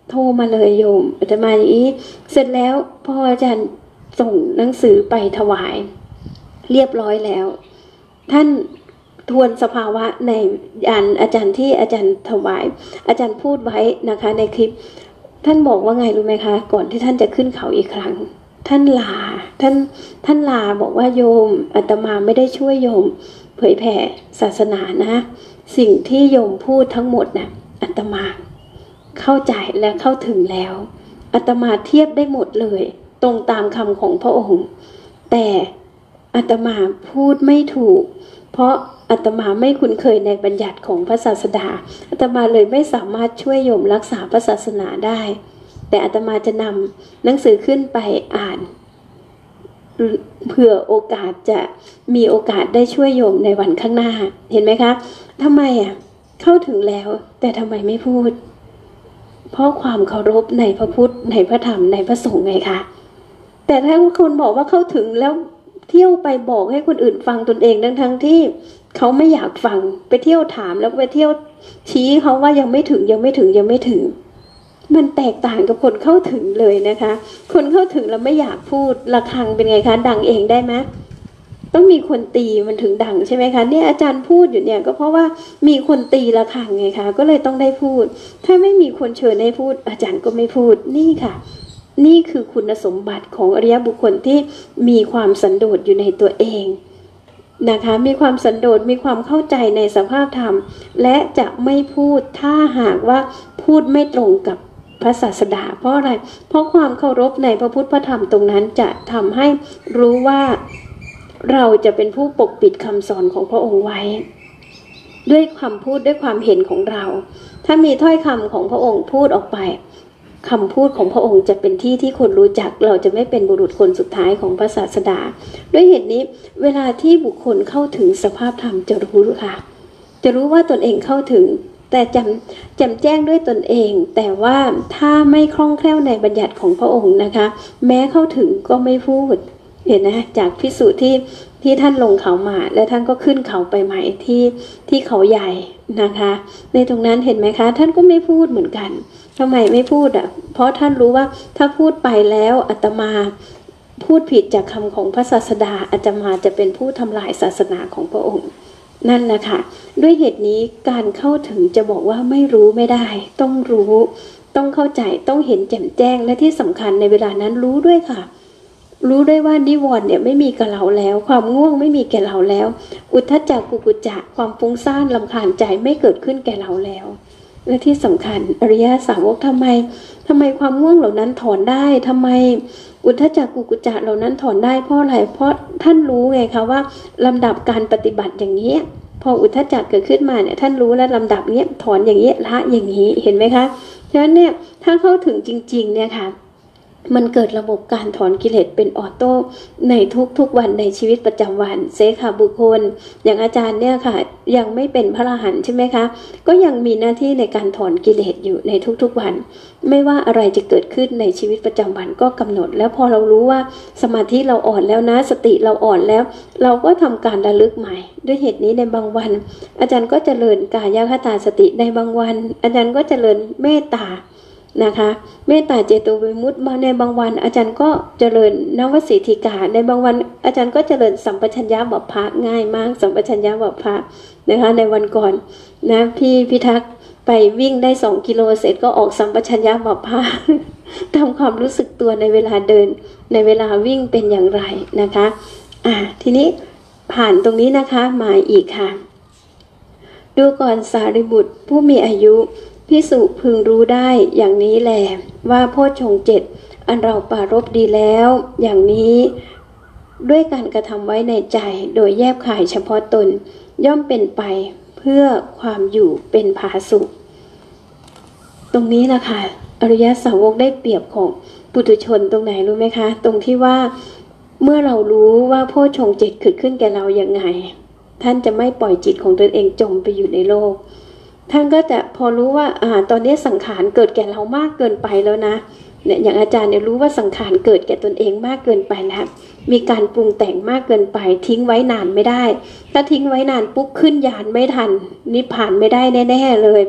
โทรมาเลยโยมอาตมาอย่างนี้เสร็จแล้วพออาจารย์ส่งหนังสือไปถวายเรียบร้อยแล้วท่านทวนสภาวะในอันอาจารย์ที่อาจารย์ถวายอาจารย์พูดไว้นะคะในคลิปท่านบอกว่าไงรู้ไหมคะก่อนที่ท่านจะขึ้นเขาอีกครั้งท่านลาท่านท่านลาบอกว่าโยมอาตมาไม่ได้ช่วยโยมเผยแผ่ศาสนานะสิ่งที่โยมพูดทั้งหมดนะ่ะอาตมาเข้าใจและเข้าถึงแล้วอาตมาเทียบได้หมดเลยตรงตามคำของพระองค์แต่อาตมาพูดไม่ถูกเพราะอาตมาไม่คุ้นเคยในบัญญัติของพระศาสดาอาตมาเลยไม่สามารถช่วยโยมรักษาพระศาสนาได้แต่อาตมาจะนำหนังสือขึ้นไปอ่านเผื่อโอกาสจะมีโอกาสได้ช่วยโยมในวันข้างหน้าเห็นไหมคะทำไมอ่ะเข้าถึงแล้วแต่ทำไมไม่พูดเพราะความเคารพในพระพุทธในพระธรรมในพระสงฆ์ไงคะแต่ถ้าคนบอกว่าเข้าถึงแล้วเที่ยวไปบอกให้คนอื่นฟังตนเองทั้งทั้งที่เขาไม่อยากฟังไปเที่ยวถามแล้วไปเที่ยวชี้เขาว่ายังไม่ถึงยังไม่ถึงยังไม่ถึงมันแตกต่างกับคนเข้าถึงเลยนะคะคนเข้าถึงแล้วไม่อยากพูดระฆังเป็นไงคะดังเองได้ไหมต้องมีคนตีมันถึงดังใช่ไหมคะเนี่ยอาจารย์พูดอยู่เนี่ยก็เพราะว่ามีคนตีระฆังไงคะก็เลยต้องได้พูดถ้าไม่มีคนเชิญให้พูดอาจารย์ก็ไม่พูดนี่ค่ะนี่คือคุณสมบัติของอริยบุคคลที่มีความสันโดษอยู่ในตัวเองนะคะมีความสันโดษมีความเข้าใจในสภาพธรรมและจะไม่พูดถ้าหากว่าพูดไม่ตรงกับพระศาสดาเพราะอะไรเพราะความเคารพในพระพุทธพระธรรมตรงนั้นจะทำให้รู้ว่าเราจะเป็นผู้ปกปิดคำสอนของพระองค์ไว้ด้วยคำพูดด้วยความเห็นของเราถ้ามีถ้อยคำของพระองค์พูดออกไปคำพูดของพระองค์จะเป็นที่ที่คนรู้จักเราจะไม่เป็นบุรุษคนสุดท้ายของพระศาสดาด้วยเหตุนี้เวลาที่บุคคลเข้าถึงสภาพธรรมจะรู้ค่ะจะรู้ว่าตนเองเข้าถึงแต่จำจำแจ้งด้วยตนเองแต่ว่าถ้าไม่คล่องแคล่วในบัญญัติของพระองค์นะคะแม้เข้าถึงก็ไม่พูดเห็นนะจากภิกษุที่ที่ท่านลงเขามาและท่านก็ขึ้นเขาไปใหม่ที่ที่เขาใหญ่นะคะในตรงนั้นเห็นไหมคะท่านก็ไม่พูดเหมือนกันทำไมไม่พูดอ่ะเพราะท่านรู้ว่าถ้าพูดไปแล้วอาตมาพูดผิดจากคำของพระศาสดาอาตมาจะเป็นผู้ทำลายศาสนาของพระองค์นั่นแหละค่ะด้วยเหตุนี้การเข้าถึงจะบอกว่าไม่รู้ไม่ได้ต้องรู้ต้องเข้าใจต้องเห็นแจ่มแจ้งและที่สำคัญในเวลานั้นรู้ด้วยค่ะรู้ด้วยว่านิวรณ์เนี่ยไม่มีกับเราแล้วความง่วงไม่มีแก่เราแล้วอุทธัจจกุกุจจะความฟุ้งซ่านรำคาญใจไม่เกิดขึ้นแก่เราแล้วและที่สำคัญอริยสาวกทำไมทำไมความง่วงเหล่านั้นถอนได้ทำไมอุทธัจจกุกุจจะเหล่านั้นถอนได้เพราะอะไรเพราะท่านรู้ไงคะว่าลำดับการปฏิบัติอย่างนี้พออุทธัจจะเกิดขึ้นมาเนี่ยท่านรู้แล้วลำดับเนี้ยถอนอย่างนี้ละอย่างนี้เห็นไหมคะฉะนั้นเนี่ยถ้าเข้าถึงจริงๆเนี่ยค่ะมันเกิดระบบการถอนกิเลสเป็นออโต้ในทุกๆวันในชีวิตประจำวันเสขาบุคคลอย่างอาจารย์เนี่ยค่ะยังไม่เป็นพระอรหันต์ใช่ไหมคะก็ยังมีหน้าที่ในการถอนกิเลสอยู่ในทุกๆวันไม่ว่าอะไรจะเกิดขึ้นในชีวิตประจำวันก็กำหนดแล้วพอเรารู้ว่าสมาธิเราอ่อนแล้วนะสติเราอ่อนแล้วเราก็ทำการระลึกใหม่ด้วยเหตุนี้ในบางวันอาจารย์ก็เจริญกายคตาสติในบางวันอาจารย์ก็เจริญเมตตานะคะเมตตาเจโตวิมุตติมาในบางวันอาจารย์ก็เจริญนวสิทธิกาในบางวันอาจารย์ก็เจริญสัมปชัญญะบัพพะง่ายมากสัมปชัญญะบัพพะนะคะในวันก่อนนะพี่พิทักษ์ไปวิ่งได้สองกิโลเสร็จก็ออกสัมปชัญญะบัพพะทำความรู้สึกตัวในเวลาเดินในเวลาวิ่งเป็นอย่างไรนะคะอ่ะทีนี้ผ่านตรงนี้นะคะมาอีกค่ะดูก่อนสารีบุตรผู้มีอายุภิกษุพึงรู้ได้อย่างนี้แลว่าโพชฌงค์เจ็ดอันเราปรารภดีแล้วอย่างนี้ด้วยการกระทำไว้ในใจโดยแยบขายเฉพาะตนย่อมเป็นไปเพื่อความอยู่เป็นผาสุกตรงนี้นะคะอริยสาวกได้เปรียบของปุถุชนตรงไหนรู้ไหมคะตรงที่ว่าเมื่อเรารู้ว่าโพชฌงค์เจ็ดเกิดขึ้นแก่เราอย่างไงท่านจะไม่ปล่อยจิตของตนเองจมไปอยู่ในโลกท่านก็จะพอรู้ว่าอ่าตอนนี้สังขารเกิดแก่เรามากเกินไปแล้วนะเนี่ยอย่างอาจารย์เนี่ยรู้ว่าสังขารเกิดแก่ตนเองมากเกินไปแล้วมีการปรุงแต่งมากเกินไปทิ้งไว้นานไม่ได้ถ้าทิ้งไว้นานปุ๊บขึ้นญาณไม่ทันนิพพานไม่ได้แน่ๆเลย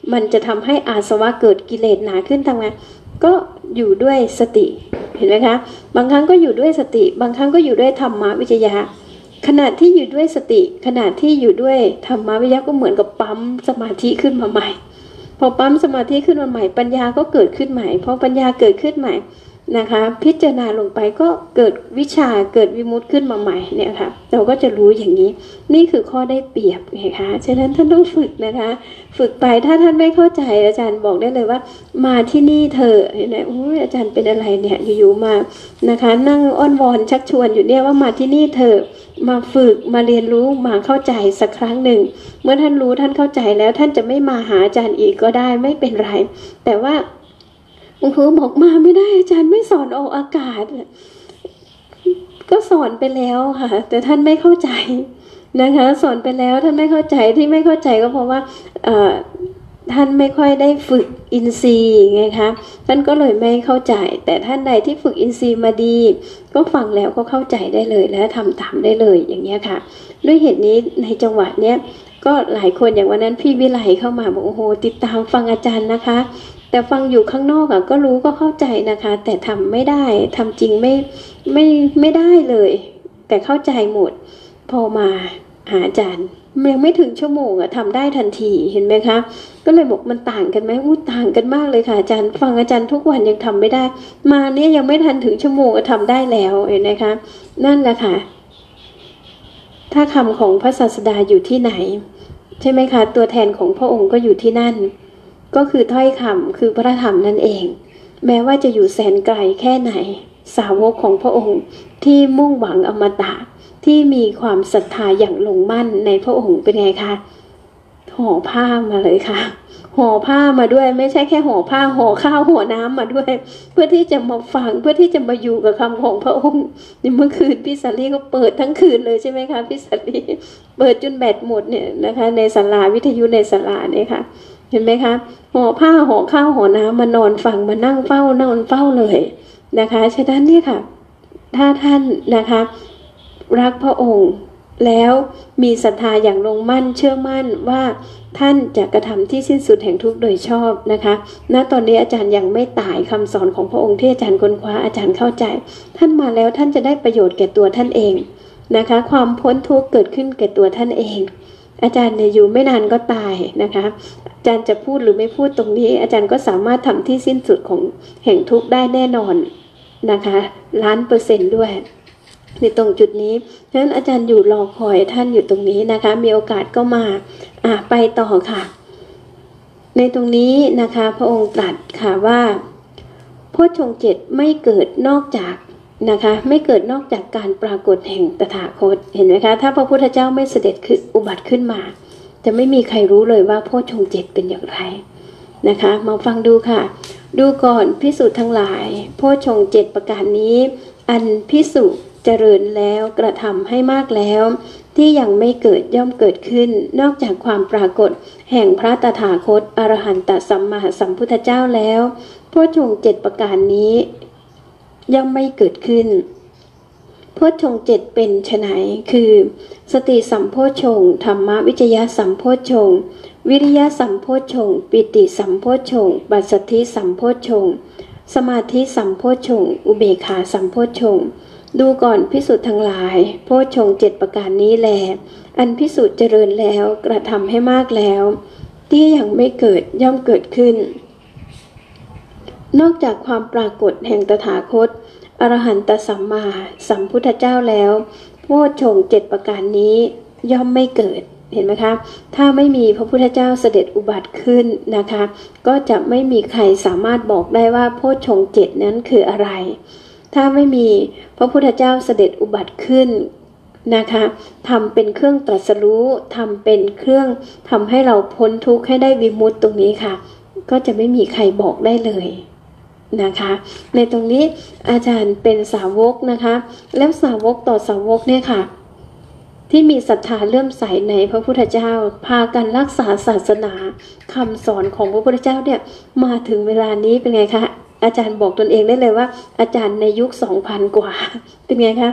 มันจะทำให้อาสวะเกิดกิเลสหนาขึ้นทำไงก็อยู่ด้วยสติเห็นไหมคะบางครั้งก็อยู่ด้วยสติบางครั้งก็อยู่ด้วยธรรมวิจยะขณะที่อยู่ด้วยสติขณะที่อยู่ด้วยธรรมวิจยะก็เหมือนกับปั๊มสมาธิขึ้นมาใหม่พอปั๊มสมาธิขึ้นมาใหม่ปัญญาก็เกิดขึ้นใหม่พอปัญญาเกิดขึ้นใหม่นะคะพิจารณาลงไปก็เกิดวิชาเกิดวิมุตติขึ้นมาใหม่เนี่ยค่ะเราก็จะรู้อย่างนี้นี่คือข้อได้เปรียบไงคะฉะนั้นท่านต้องฝึกนะคะฝึกไปถ้าท่านไม่เข้าใจอาจารย์บอกได้เลยว่ามาที่นี่เถอะเนี่ยโอ้ยอาจารย์เป็นอะไรเนี่ยอยู่ๆมานะคะนั่งอ้อนวอนชักชวนอยู่เนี่ยว่ามาที่นี่เถอะมาฝึกมาเรียนรู้มาเข้าใจสักครั้งหนึ่งเมื่อท่านรู้ท่านเข้าใจแล้วท่านจะไม่มาหาอาจารย์อีกก็ได้ไม่เป็นไรแต่ว่าบางครูบอกมาไม่ได้อาจารย์ไม่สอนออกอากาศก็สอนไปแล้วค่ะแต่ท่านไม่เข้าใจนะคะสอนไปแล้วท่านไม่เข้าใจที่ไม่เข้าใจก็เพราะว่าท่านไม่ค่อยได้ฝึกอินทรีย์ไงคะท่านก็เลยไม่เข้าใจแต่ท่านใดที่ฝึกอินทรีย์มาดีก็ฟังแล้วก็เข้าใจได้เลยและทำตามได้เลยอย่างนี้ค่ะด้วยเหตุนี้ในจังหวะเนี้ยก็หลายคนอย่างวันนั้นพี่วิไลเข้ามาบอกโอ้โหติดตามฟังอาจารย์นะคะแต่ฟังอยู่ข้างนอกอ่ะก็รู้ก็เข้าใจนะคะแต่ทำไม่ได้ทำจริงไม่ไม่ไม่ได้เลยแต่เข้าใจหมดพอมาหาอาจารย์ยังไม่ถึงชั่วโมงอ่ะทำได้ทันทีเห็นไหมคะก็เลยบอกมันต่างกันไหมอู้ต่างกันมากเลยค่ะอาจารย์ฟังอาจารย์ทุกวันยังทำไม่ได้มาเนี่ยยังไม่ทันถึงชั่วโมงก็ทำได้แล้วเห็นไหมคะนั่นแหละค่ะถ้าคำของพระศาสดาอยู่ที่ไหนใช่ไหมคะตัวแทนของพระองค์ก็อยู่ที่นั่นก็คือถ้อยคำคือพระธรรมนั่นเองแม้ว่าจะอยู่แสนไกลแค่ไหนสาวกของพระองค์ที่มุ่งหวังอมตะที่มีความศรัทธาอย่างลงมั่นในพระองค์เป็นไงคะห่อผ้ามาเลยค่ะห่อผ้ามาด้วยไม่ใช่แค่ห่อผ้าห่อข้าวห่อน้ำมาด้วยเพื่อที่จะมาฟังเพื่อที่จะมาอยู่กับคำของพระองค์เมื่อคืนพี่สัลลี่ก็เปิดทั้งคืนเลยใช่ไหมคะพี่สัลลี่เปิดจนแบตหมดเนี่ยนะคะในศาลาวิทยุในศาลาเนี่ยค่ะเห็นไหมคะห่อผ้าห่อข้าวห่อน้ำมานอนฟังมานั่งเฝ้านอนเฝ้าเลยนะคะฉะนั้นเนี่ยค่ะถ้าท่านนะคะรักพระองค์แล้วมีศรัทธาอย่างลงมั่นเชื่อมั่นว่าท่านจะกระทำที่สิ้นสุดแห่งทุกข์โดยชอบนะคะณตอนนี้อาจารย์ยังไม่ตายคำสอนของพระองค์ที่อาจารย์ค้นคว้าอาจารย์เข้าใจท่านมาแล้วท่านจะได้ประโยชน์แก่ตัวท่านเองนะคะความพ้นทุกข์เกิดขึ้นแก่ตัวท่านเองอาจารย์เนี่ยอยู่ไม่นานก็ตายนะคะอาจารย์จะพูดหรือไม่พูดตรงนี้อาจารย์ก็สามารถทำที่สิ้นสุดของแห่งทุกข์ได้แน่นอนนะคะล้านเปอร์เซ็นต์ด้วยในตรงจุดนี้ฉะนั้นอาจารย์อยู่รอคอยท่านอยู่ตรงนี้นะคะมีโอกาสก็มาอ่ะไปต่อค่ะในตรงนี้นะคะพระองค์ตรัสค่ะว่าโพชฌงค์เจ็ดไม่เกิดนอกจากนะคะไม่เกิดนอกจากการปรากฏแห่งตถาคตเห็นไหมคะถ้าพระพุทธเจ้าไม่เสด็จขึ้นอุบัติขึ้นมาจะไม่มีใครรู้เลยว่าโพชฌงค์เจ็ดเป็นอย่างไรนะคะมาฟังดูค่ะดูก่อนภิกษุทั้งหลายโพชฌงค์เจ็ดประการนี้อันภิกษุเจริญแล้วกระทำให้มากแล้วที่ยังไม่เกิดย่อมเกิดขึ้นนอกจากความปรากฏแห่งพระตถาคตอรหันตสัมมาสัมพุทธเจ้าแล้วโพชฌงค์เจ็ดประการนี้ย่อมไม่เกิดขึ้นโพชฌงค์เจ็ดเป็นไฉนคือสติสัมโพชฌงค์ธรรมวิจยะสัมโพชฌงค์วิริยะสัมโพชฌงค์ปิติสัมโพชฌงค์ปัสสัทธิสัมโพชฌงค์สมาธิสัมโพชฌงค์อุเบกขาสัมโพชฌงค์ดูก่อนภิกษุทั้งหลายโพชฌงค์เจ็ดประการนี้แลอันภิกษุเจริญแล้วกระทำให้มากแล้วที่ยังไม่เกิดย่อมเกิดขึ้นนอกจากความปรากฏแห่งตถาคตอรหันตสัมมาสัมพุทธเจ้าแล้วโพชฌงค์เจ็ดประการนี้ย่อมไม่เกิดเห็นไหมคะถ้าไม่มีพระพุทธเจ้าเสด็จอุบัติขึ้นนะคะก็จะไม่มีใครสามารถบอกได้ว่าโพชฌงค์เจ็ดนั้นคืออะไรถ้าไม่มีพระพุทธเจ้าเสด็จอุบัติขึ้นนะคะทำเป็นเครื่องตรัสรู้ทำเป็นเครื่องทำให้เราพ้นทุกข์ให้ได้วิมุตติตรงนี้ค่ะก็จะไม่มีใครบอกได้เลยนะคะในตรงนี้อาจารย์เป็นสาวกนะคะแล้วสาวกต่อสาวกเนี่ยค่ะที่มีศรัทธาเลื่อมใสในพระพุทธเจ้าพากันรักษาศาสนาคำสอนของพระพุทธเจ้าเนี่ยมาถึงเวลานี้เป็นไงคะอาจารย์บอกตนเองได้เลยว่าอาจารย์ในยุค สองพัน กว่าเป็นไงคะ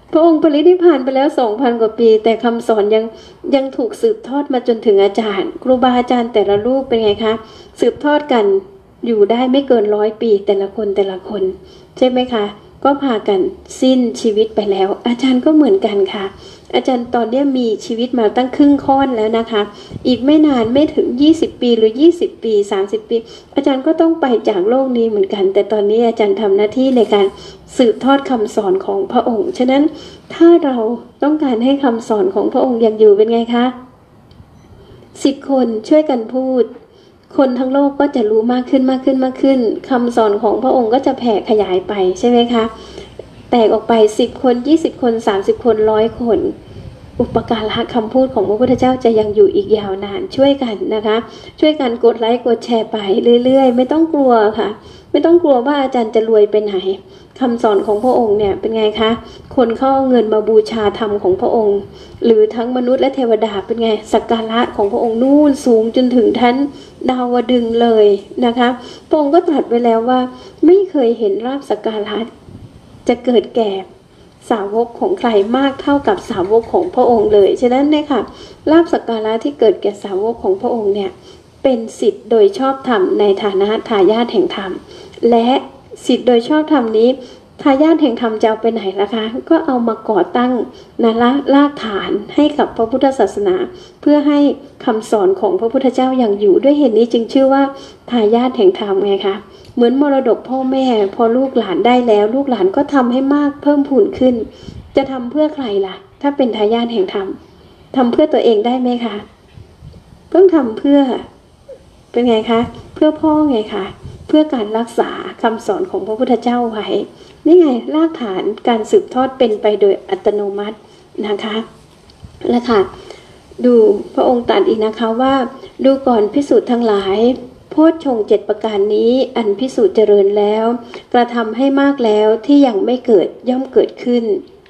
พระองค์ปรินิพพานไปแล้วสองพันกว่าปีแต่คำสอนยังยังถูกสืบทอดมาจนถึงอาจารย์ครูบาอาจารย์แต่ละรูปเป็นไงคะสืบทอดกันอยู่ได้ไม่เกินร้อยปีแต่ละคนแต่ละคนใช่ไหมคะก็พากันสิ้นชีวิตไปแล้วอาจารย์ก็เหมือนกันค่ะอาจารย์ตอนนี้มีชีวิตมาตั้งครึ่งค่อนแล้วนะคะอีกไม่นานไม่ถึงยี่สิบปีหรือยี่สิบปีสามสิบปีอาจารย์ก็ต้องไปจากโลกนี้เหมือนกันแต่ตอนนี้อาจารย์ทำหน้าที่ในการสืบทอดคำสอนของพระองค์ฉะนั้นถ้าเราต้องการให้คำสอนของพระองค์ยังอยู่เป็นไงคะสิบคนช่วยกันพูดคนทั้งโลกก็จะรู้มากขึ้นมากขึ้นมากขึ้นคำสอนของพระองค์ก็จะแผ่ขยายไปใช่ไหมคะแตกออกไปสิบคนยี่สิบคนสามสิบคนร้อยคนอุปการะคำพูดของพระพุทธเจ้าจะยังอยู่อีกยาวนานช่วยกันนะคะช่วยกันกดไลค์กดแชร์ไปเรื่อยๆไม่ต้องกลัวค่ะไม่ต้องกลัวว่าอาจารย์จะรวยไปไหนคำสอนของพระองค์เนี่ยเป็นไงคะคนเข้าเงินมาบูชาธรรมของพระองค์หรือทั้งมนุษย์และเทวดาเป็นไงสักการะของพระองค์นู่นสูงจนถึงชั้นดาวดึงส์เลยนะคะพระองค์ก็ตรัสไว้แล้วว่าไม่เคยเห็นลาภสักการะจะเกิดแก่สาวกของใครมากเท่ากับสาวกของพระองค์เลยฉะนั้นเนี่ยค่ะลาภสักการะที่เกิดแก่สาวกของพระองค์เนี่ยเป็นสิทธิ์โดยชอบธรรมในฐานะทายาทแห่งธรรมและสิทธิ์โดยชอบธรรมนี้ทายาทแห่งธรรมจะเอาไปไหนล่ะคะก็เอามาก่อตั้งนะละรากฐานให้กับพระพุทธศาสนาเพื่อให้คำสอนของพระพุทธเจ้ายังอยู่ด้วยเหตุนี้จึงชื่อว่าทายาทแห่งธรรมไงคะเหมือนมรดกพ่อแม่พอลูกหลานได้แล้วลูกหลานก็ทำให้มากเพิ่มพูนขึ้นจะทำเพื่อใครล่ะถ้าเป็นทายาทแห่งธรรมทำเพื่อตัวเองได้ไหมคะต้องทำเพื่อเป็นไงคะเพื่อพ่อไงคะเพื่อการรักษาคำสอนของพระพุทธเจ้าไว้นี่ไงรากฐานการสืบทอดเป็นไปโดยอัตโนมัตินะคะและค่ะดูพระองค์ตรัสอีกนะคะว่าดูก่อนภิกษุทั้งหลายโพชฌงค์เจ็ดประการนี้อันภิกษุเจริญแล้วกระทำให้มากแล้วที่ยังไม่เกิดย่อมเกิดขึ้น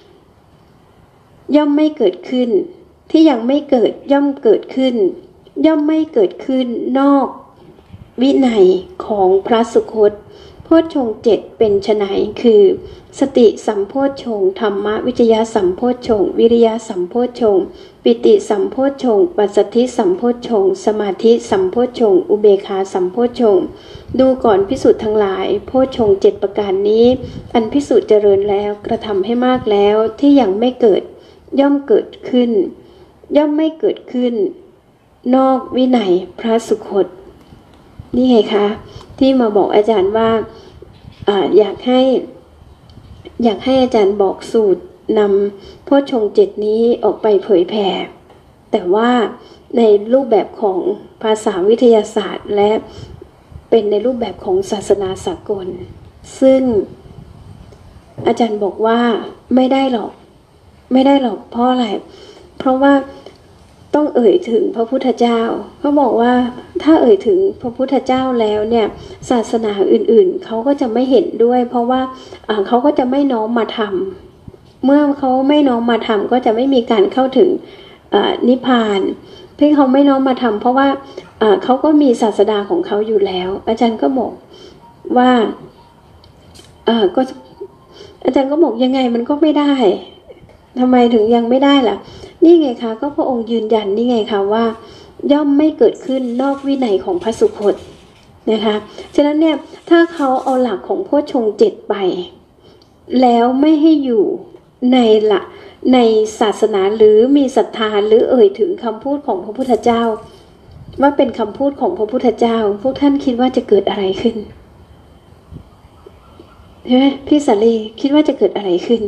ย่อมไม่เกิดขึ้นที่ยังไม่เกิดย่อมเกิดขึ้นย่อมไม่เกิดขึ้นนอกวินัยของพระสุคตโพชฌงค์เจ็ดเป็นไฉนคือสติสัมโพชฌงค์ธรรมวิจยะสัมโพชฌงค์วิริยะสัมโพชฌงค์ปิติสัมโพชฌงค์ปัสสัทธิสัมโพชฌงค์สมาธิสัมโพชฌงค์อุเบกขาสัมโพชฌงค์ดูก่อนภิกษุทั้งหลายโพชฌงค์เจ็ดประการนี้อันภิกษุเจริญแล้วกระทำให้มากแล้วที่ยังไม่เกิดย่อมเกิดขึ้นย่อมไม่เกิดขึ้นนอกวินัยพระสุคตนี่ไงคะที่มาบอกอาจารย์ว่า อ, อยากให้อยากให้อาจารย์บอกสูตรนำโพชฌงค์เจ็ดนี้ออกไปเผยแผ่แต่ว่าในรูปแบบของภาษาวิทยาศาสตร์และเป็นในรูปแบบของศาสนาสากลซึ่งอาจารย์บอกว่าไม่ได้หรอกไม่ได้หรอกเพราะอะไรเพราะว่าต้องเอ่ยถึงพระพุทธเจ้าเขาบอกว่าถ้าเอ่ยถึงพระพุทธเจ้าแล้วเนี่ยศาสนาอื่นๆเขาก็จะไม่เห็นด้วยเพราะว่าเขาก็จะไม่น้อมมาทำเมื่อเขาไม่น้อมมาทำก็จะไม่มีการเข้าถึงนิพพานเพื่อเขาไม่น้อมมาทำเพราะว่าเขาก็มีศาสดาของเขาอยู่แล้วอาจารย์ก็บอกว่าก็อาจารย์ก็บอกยังไงมันก็ไม่ได้ทำไมถึงยังไม่ได้ล่ะนี่ไงคะก็พระองค์ยืนยันนี่ไงคะว่าย่อมไม่เกิดขึ้นนอกวินัยของพระสุคตนะคะฉะนั้นเนี่ยถ้าเขาเอาหลักของโพชฌงค์เจ็ดไปแล้วไม่ให้อยู่ในละในศาสนาหรือมีศรัทธาหรือเอ่ยถึงคำพูดของพระพุทธเจ้าว่าเป็นคำพูดของพระพุทธเจ้าพวกท่านคิดว่าจะเกิดอะไรขึ้นใช่ไหมพี่สาลีคิดว่าจะเกิดอะไรขึ้น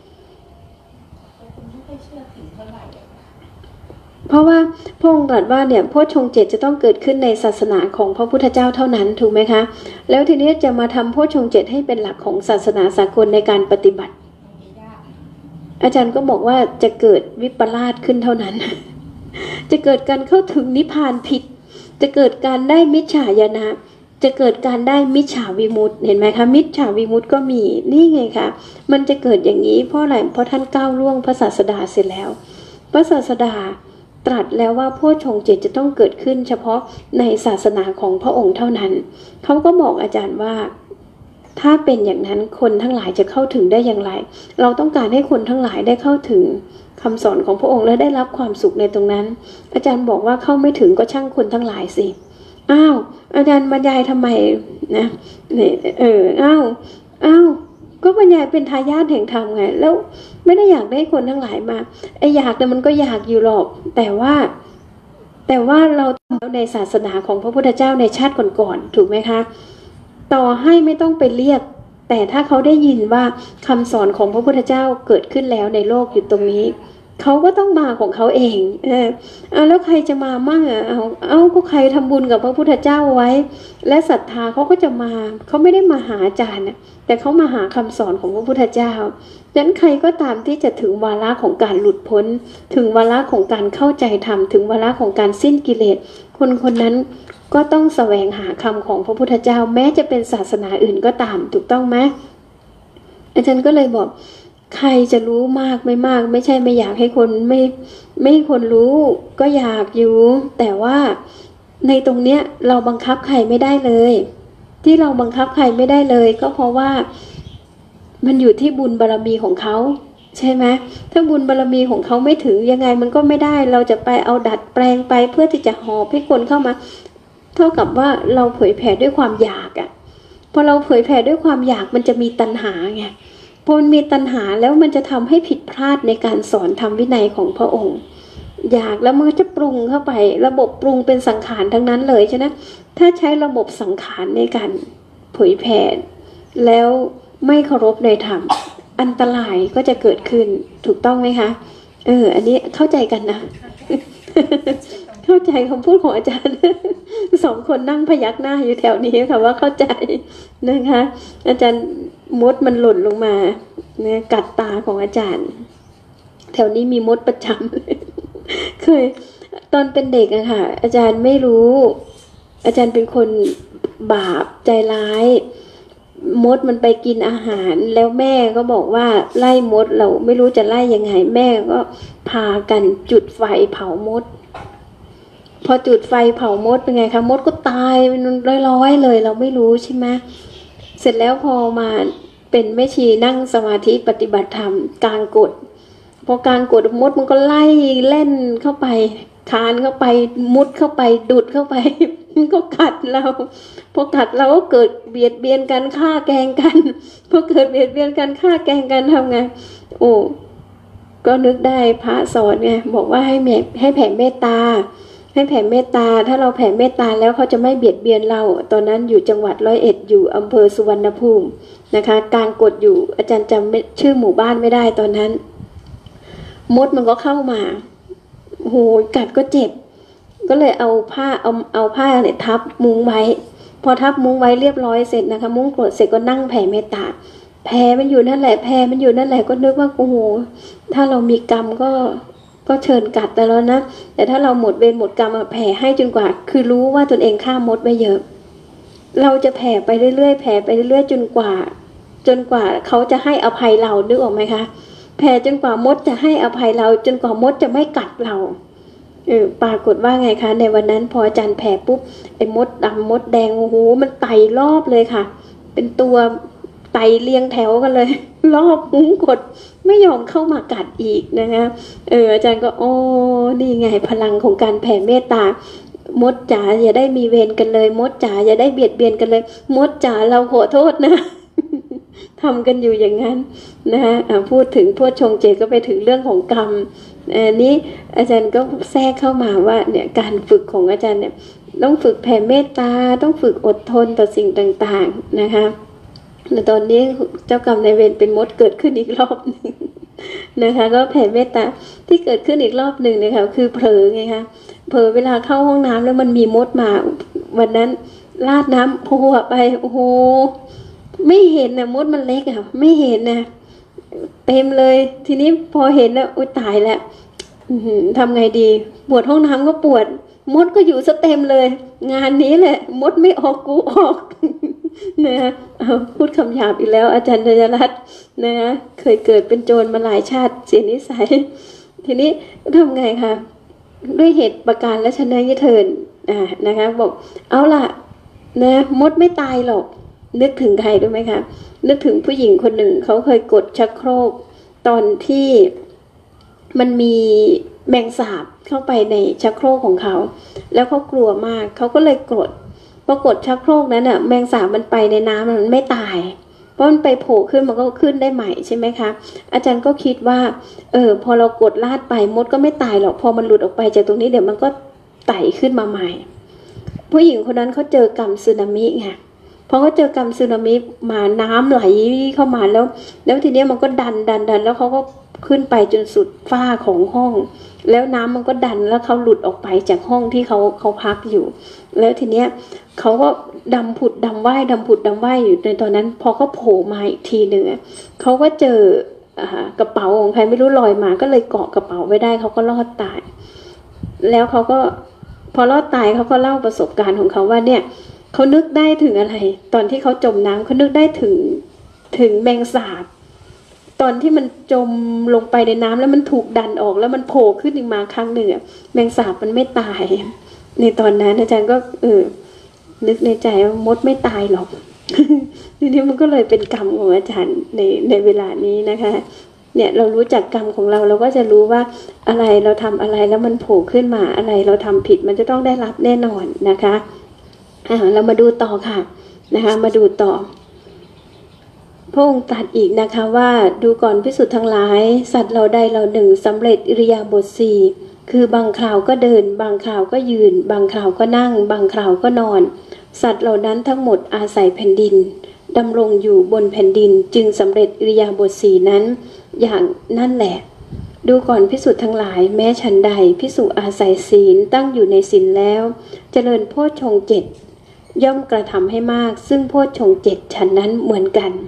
เพราะว่าพระองค์ตรัสว่าเนี่ยโพชฌงค์เจ็ดจะต้องเกิดขึ้นในศาสนาของพระพุทธเจ้าเท่านั้นถูกไหมคะแล้วทีนี้จะมาทำโพชฌงค์เจ็ดให้เป็นหลักของศาสนาสากลในการปฏิบัติอาจารย์ก็บอกว่าจะเกิดวิปลาสขึ้นเท่านั้น จะเกิดการเข้าถึงนิพพานผิดจะเกิดการได้มิจฉาญาณะจะเกิดการได้มิจฉาวิมุตติเห็นไหมคะมิจฉาวิมุตติก็มีนี่ไงคะมันจะเกิดอย่างนี้เพราะอะไรเพราะท่านก้าวล่วงพระศาสดาเสร็จแล้วพระศาสดาตรัสแล้วว่าโพชฌงค์เจ็ดจะต้องเกิดขึ้นเฉพาะในศาสนาของพระองค์เท่านั้นเขาก็บอกอาจารย์ว่าถ้าเป็นอย่างนั้นคนทั้งหลายจะเข้าถึงได้อย่างไรเราต้องการให้คนทั้งหลายได้เข้าถึงคำสอนของพระองค์และได้รับความสุขในตรงนั้นอาจารย์บอกว่าเข้าไม่ถึงก็ช่างคนทั้งหลายสิอ้าวอาจารย์บรรยายทำไมนะเนี่ยเอออ้าวอ้าวก็บรรยายเป็นทายาทแห่งธรรมไงแล้วไม่ได้อยากได้คนทั้งหลายมาไอ้อยากแต่มันก็อยากอยู่หรอกแต่ว่าแต่ว่าเราในศาสนาของพระพุทธเจ้าในชาติก่อนๆถูกไหมคะต่อให้ไม่ต้องไปเรียกแต่ถ้าเขาได้ยินว่าคำสอนของพระพุทธเจ้าเกิดขึ้นแล้วในโลกอยู่ตรงนี้เขาก็ต้องมาของเขาเองเออเอาแล้วใครจะมามั่งอ่ะเอาเอาก็ใครทำบุญกับพระพุทธเจ้าไว้และศรัทธาเขาก็จะมาเขาไม่ได้มาหาอาจารย์นะแต่เขามาหาคำสอนของพระพุทธเจ้าดังนั้นใครก็ตามที่จะถึงวาระของการหลุดพ้นถึงวาระของการเข้าใจธรรมถึงวาระของการสิ้นกิเลสคนคนนั้นก็ต้องแสวงหาคำของพระพุทธเจ้าแม้จะเป็นศาสนาอื่นก็ตามถูกต้องไหมอาจารย์ก็เลยบอกใครจะรู้มากไม่มากไม่ใช่ไม่อยากให้คนไม่ไม่คนรู้ก็อยากอยู่แต่ว่าในตรงเนี้ยเราบังคับใครไม่ได้เลยที่เราบังคับใครไม่ได้เลยก็เพราะว่ามันอยู่ที่บุญบารมีของเขาใช่ไหมถ้าบุญบารมีของเขาไม่ถึงยังไงมันก็ไม่ได้เราจะไปเอาดัดแปลงไปเพื่อที่จะหอบให้คนเข้ามาเท่ากับว่าเราเผยแผ่ด้วยความอยากอ่ะพอเราเผยแผ่ด้วยความอยากมันจะมีตัณหาไงพอมันมีตัณหาแล้วมันจะทำให้ผิดพลาดในการสอนธรรมวินัยของพระองค์อยากแล้วมันจะปรุงเข้าไประบบปรุงเป็นสังขารทั้งนั้นเลยใช่ไหมถ้าใช้ระบบสังขารในการเผยแผ่แล้วไม่เคารพในธรรมอันตรายก็จะเกิดขึ้นถูกต้องไหมคะเอออันนี้เข้าใจกันนะเข้าใจคำพูดของอาจารย์สองคนนั่งพยักหน้าอยู่แถวนี้ค่ะว่าเข้าใจนะคะอาจารย์มดมันหล่นลงมาเนี่ยกัดตาของอาจารย์แถวนี้มีมดประจำเคยตอนเป็นเด็กอะค่ะอาจารย์ไม่รู้อาจารย์เป็นคนบาปใจร้ายมดมันไปกินอาหารแล้วแม่ก็บอกว่าไล่มดเราไม่รู้จะไล่ยังไงแม่ก็พากันจุดไฟเผามดพอจุดไฟเผามดเป็นไงคะมดก็ตายเป็นร้อยๆเลยเราไม่รู้ใช่ไหมเสร็จแล้วพอมาเป็นแม่ชีนั่งสมาธิปฏิบัติธรรมกลางกฎพอกลางกฎมดมันก็ไล่เล่นเข้าไปคานเข้าไปมุดเข้าไปดุดเข้าไปมันก็กัดเราพอกัดเราก็เกิดเบียดเบียนกันฆ่าแกงกันพอเกิดเบียดเบียนกันฆ่าแกงกันทำไงโอ้ก็นึกได้พระสอนไงบอกว่าให้แม่ให้แผ่เมตตาให้แผ่เมตตาถ้าเราแผ่เมตตาแล้วเขาจะไม่เบียดเบียนเราตอนนั้นอยู่จังหวัดร้อยเอ็ดอยู่อำเภอสุวรรณภูมินะคะกลางกฎอยู่อาจารย์จำชื่อหมู่บ้านไม่ได้ตอนนั้นมดมันก็เข้ามาโหกัดก็เจ็บก็เลยเอาผ้าเอาเอาผ้าเนี่ยทับมุ้งไว้พอทับมุ้งไว้เรียบร้อยเสร็จนะคะมุ้งกรดเสร็จก็นั่งแผ่เมตตาแผ่มันอยู่นั่นแหละแผ่มันอยู่นั่นแหละก็นึกว่าโอ้โหถ้าเรามีกรรมก็ก็เชิญกัดแต่แล้วนะแต่ถ้าเราหมดเวรหมดกรรมแผ่ให้จนกว่าคือรู้ว่าตนเองฆ่ามดไว้เยอะเราจะแผ่ไปเรื่อยๆแผ่ไปเรื่อยๆจนกว่าจนกว่าเขาจะให้อภัยเรานึกออกไหมคะแผ่จนกว่ามดจะให้อภัยเราจนกว่ามดจะไม่กัดเราเออปรากฏว่าไงคะในวันนั้นพออาจารย์แผ่ปุ๊บไอ้มดดำมดแดงโอ้โหมันไต่รอบเลยค่ะเป็นตัวไต่เรียงแถวกันเลยรอบมุ้งกดไม่ยอมเข้ามากัดอีกนะคะเอออาจารย์ก็โอ้นี่ไงพลังของการแผ่เมตตามดจ๋าอย่าได้มีเวรกันเลยมดจ๋าอย่าได้เบียดเบียนกันเลยมดจ๋าเราขอโทษนะทำกันอยู่อย่างนั้นนะคะพูดถึงพวกชงเจตก็ไปถึงเรื่องของกรรมอันนี้อาจารย์ก็แทรกเข้ามาว่าเนี่ยการฝึกของอาจารย์เนี่ยต้องฝึกแผ่เมตตาต้องฝึกอดทนต่อสิ่งต่างๆนะคะแต่ตอนนี้เจ้ากรรมนายเวรเป็นมดเกิดขึ้นอีกรอบนึงนะคะก็แผ่เมตตาที่เกิดขึ้นอีกรอบหนึ่งนะคะคือเผลอไงคะเผลอเวลาเข้าห้องน้ำแล้วมันมีมดมาวันนั้นราดน้ำพัวไปโอ้โหไม่เห็นนะมดมันเล็กอ่ะไม่เห็นนะเต็มเลยทีนี้พอเห็นแล้วอุ้ยตายแล้วทำไงดีปวดห้องน้ำก็ปวดมดก็อยู่ซะเต็มเลยงานนี้แหละมดไม่ออกกูออกนะพูดคำหยาบอีกแล้วอาจารย์ธัญรัตน์นะเคยเกิดเป็นโจรมาหลายชาติเสียนิสัยทีนี้ทำไงคะด้วยเหตุประการและชนะยเทินอ่านะคะบอกเอาล่ะนะมดไม่ตายหรอกนึกถึงใครรู้ไหมคะนึกถึงผู้หญิงคนหนึ่งเขาเคยกดชักโครกตอนที่มันมีแมงสาบเข้าไปในชักโครกของเขาแล้วเขากลัวมากเขาก็เลยกดพอกดชักโครกนั้นน่ะแมงสาบมันไปในน้ำมันไม่ตายเพราะมันไปโผล่ขึ้นมันก็ขึ้นได้ใหม่ใช่ไหมคะอาจารย์ก็คิดว่าเออพอเรากดลาดไปมดก็ไม่ตายหรอกพอมันหลุดออกไปจากตรงนี้เดี๋ยวมันก็ไต่ขึ้นมาใหม่ผู้หญิงคนนั้นเขาเจอกรรมสึนามิไงพอเขาเจอกรรมสึนามิมาน้ำไหลเข้ามาแล้วแล้วทีนี้มันก็ดันดันดันแล้วเขาก็ขึ้นไปจนสุดฝ้าของห้องแล้วน้ำมันก็ดันแล้วเขาหลุดออกไปจากห้องที่เขาเขาพักอยู่แล้วทีเนี้ยเขาก็ดำผุดดำว่ายดำผุดดำว่ายอยู่ในตอนนั้นพอเขาโผล่มาอีกทีหนึ่งเขาก็เจอกระเป๋าของใครไม่รู้ลอยมาก็เลยเกาะกระเป๋าไว้ได้เขาก็รอดตายแล้วเขาก็พอรอดตายเขาก็เล่าประสบการณ์ของเขาว่าเนี่ยเขานึกได้ถึงอะไรตอนที่เขาจมน้ำเขานึกได้ถึงถึงแมงสาบตอนที่มันจมลงไปในน้ำแล้วมันถูกดันออกแล้วมันโผล่ขึ้นอีกมาครั้งหนึ่งแมงสาบมันไม่ตายในตอนนั้นอาจารย์ก็เออนึกในใจว่ามดไม่ตายหรอก ทีนี้มันก็เลยเป็นกรรมของอาจารย์ในในเวลานี้นะคะเนี่ยเรารู้จักกรรมของเราเราก็จะรู้ว่าอะไรเราทำอะไรแล้วมันโผล่ขึ้นมาอะไรเราทำผิดมันจะต้องได้รับแน่นอนนะคะอ่าเรามาดูต่อค่ะนะคะมาดูต่อพระองค์ตรัสอีกนะคะว่าดูก่อนภิกษุทั้งหลายสัตว์เราใดเราหนึ่งสำเร็จอิริยาบถสี่คือบางคราวก็เดินบางคราวก็ยืนบางคราวก็นั่งบางคราวก็นอนสัตว์เหล่านั้นทั้งหมดอาศัยแผ่นดินดำรงอยู่บนแผ่นดินจึงสำเร็จอิริยาบถสี่นั้นอย่างนั่นแหละดูก่อนภิกษุทั้งหลายแม้ฉันใดภิกษุอาศัยศีลตั้งอยู่ในศีลแล้วเจริญโพชฌงค์เจ็ดย่อมกระทำให้มากซึ่งโพชฌงค์เจ็ดฉันนั้นเหมือนกัน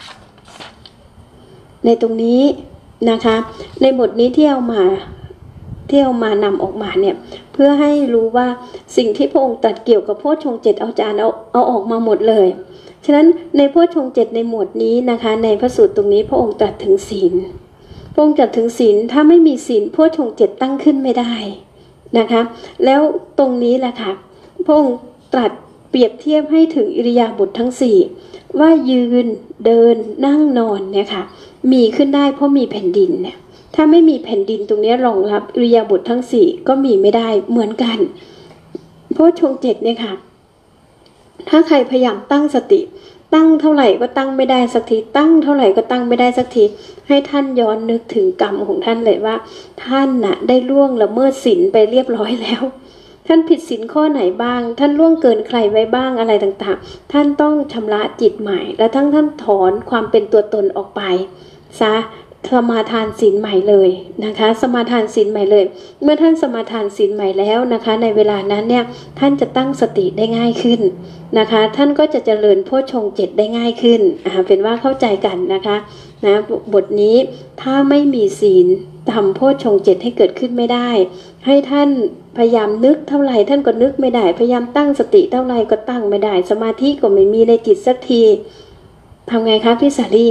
ในตรงนี้นะคะในบทนี้ที่เอามาที่เอามานำออกมาเนี่ยเพื่อให้รู้ว่าสิ่งที่พระองค์ตรัสเกี่ยวกับโพชฌงค์เจ็ดเอาจารย์เอาเอาออกมาหมดเลยฉะนั้นในโพชฌงค์เจ็ดในหมวดนี้นะคะในพระสูตรตรงนี้พระองค์ตรัสถึงศีลพระองค์ตรัสถึงศีลถ้าไม่มีศีลโพชฌงค์เจ็ดตั้งขึ้นไม่ได้นะคะแล้วตรงนี้แหละค่ะพระองค์ตรัสเปรียบเทียบให้ถึงอิริยาบถทั้งสี่ว่ายืนเดินนั่งนอนเนี่ยค่ะมีขึ้นได้เพราะมีแผ่นดินเนี่ยถ้าไม่มีแผ่นดินตรงนี้รองรับอิริยาบถทั้งสี่ก็มีไม่ได้เหมือนกันโพชฌงค์เจ็ดเนี่ยค่ะถ้าใครพยายามตั้งสติตั้งเท่าไหร่ก็ตั้งไม่ได้สักทีตั้งเท่าไหร่ก็ตั้งไม่ได้สักทีให้ท่านย้อนนึกถึงกรรมของท่านเลยว่าท่านน่ะได้ล่วงละเมิดศีลไปเรียบร้อยแล้วท่านผิดศีลข้อไหนบ้างท่านล่วงเกินใครไว้บ้างอะไรต่างๆท่านต้องชำระจิตใหม่และทั้งท่านถอนความเป็นตัวตนออกไปซะสมาทานศีลใหม่เลยนะคะสมาทานศีลใหม่เลยเมื่อท่านสมาทานศีลใหม่แล้วนะคะในเวลานั้นเนี่ยท่านจะตั้งสติได้ง่ายขึ้นนะคะท่านก็จะเจริญโพชฌงค์เจ็ดได้ง่ายขึ้นอ่าเป็นว่าเข้าใจกันนะคะนะบทนี้ถ้าไม่มีศีลทำโพชฌงค์เจ็ดให้เกิดขึ้นไม่ได้ให้ท่านพยายามนึกเท่าไหร่ท่านก็นึกไม่ได้พยายามตั้งสติเท่าไหร่ก็ตั้งไม่ได้สมาธิก็ไม่มีในจิตสักทีทำไงคะพี่สาลี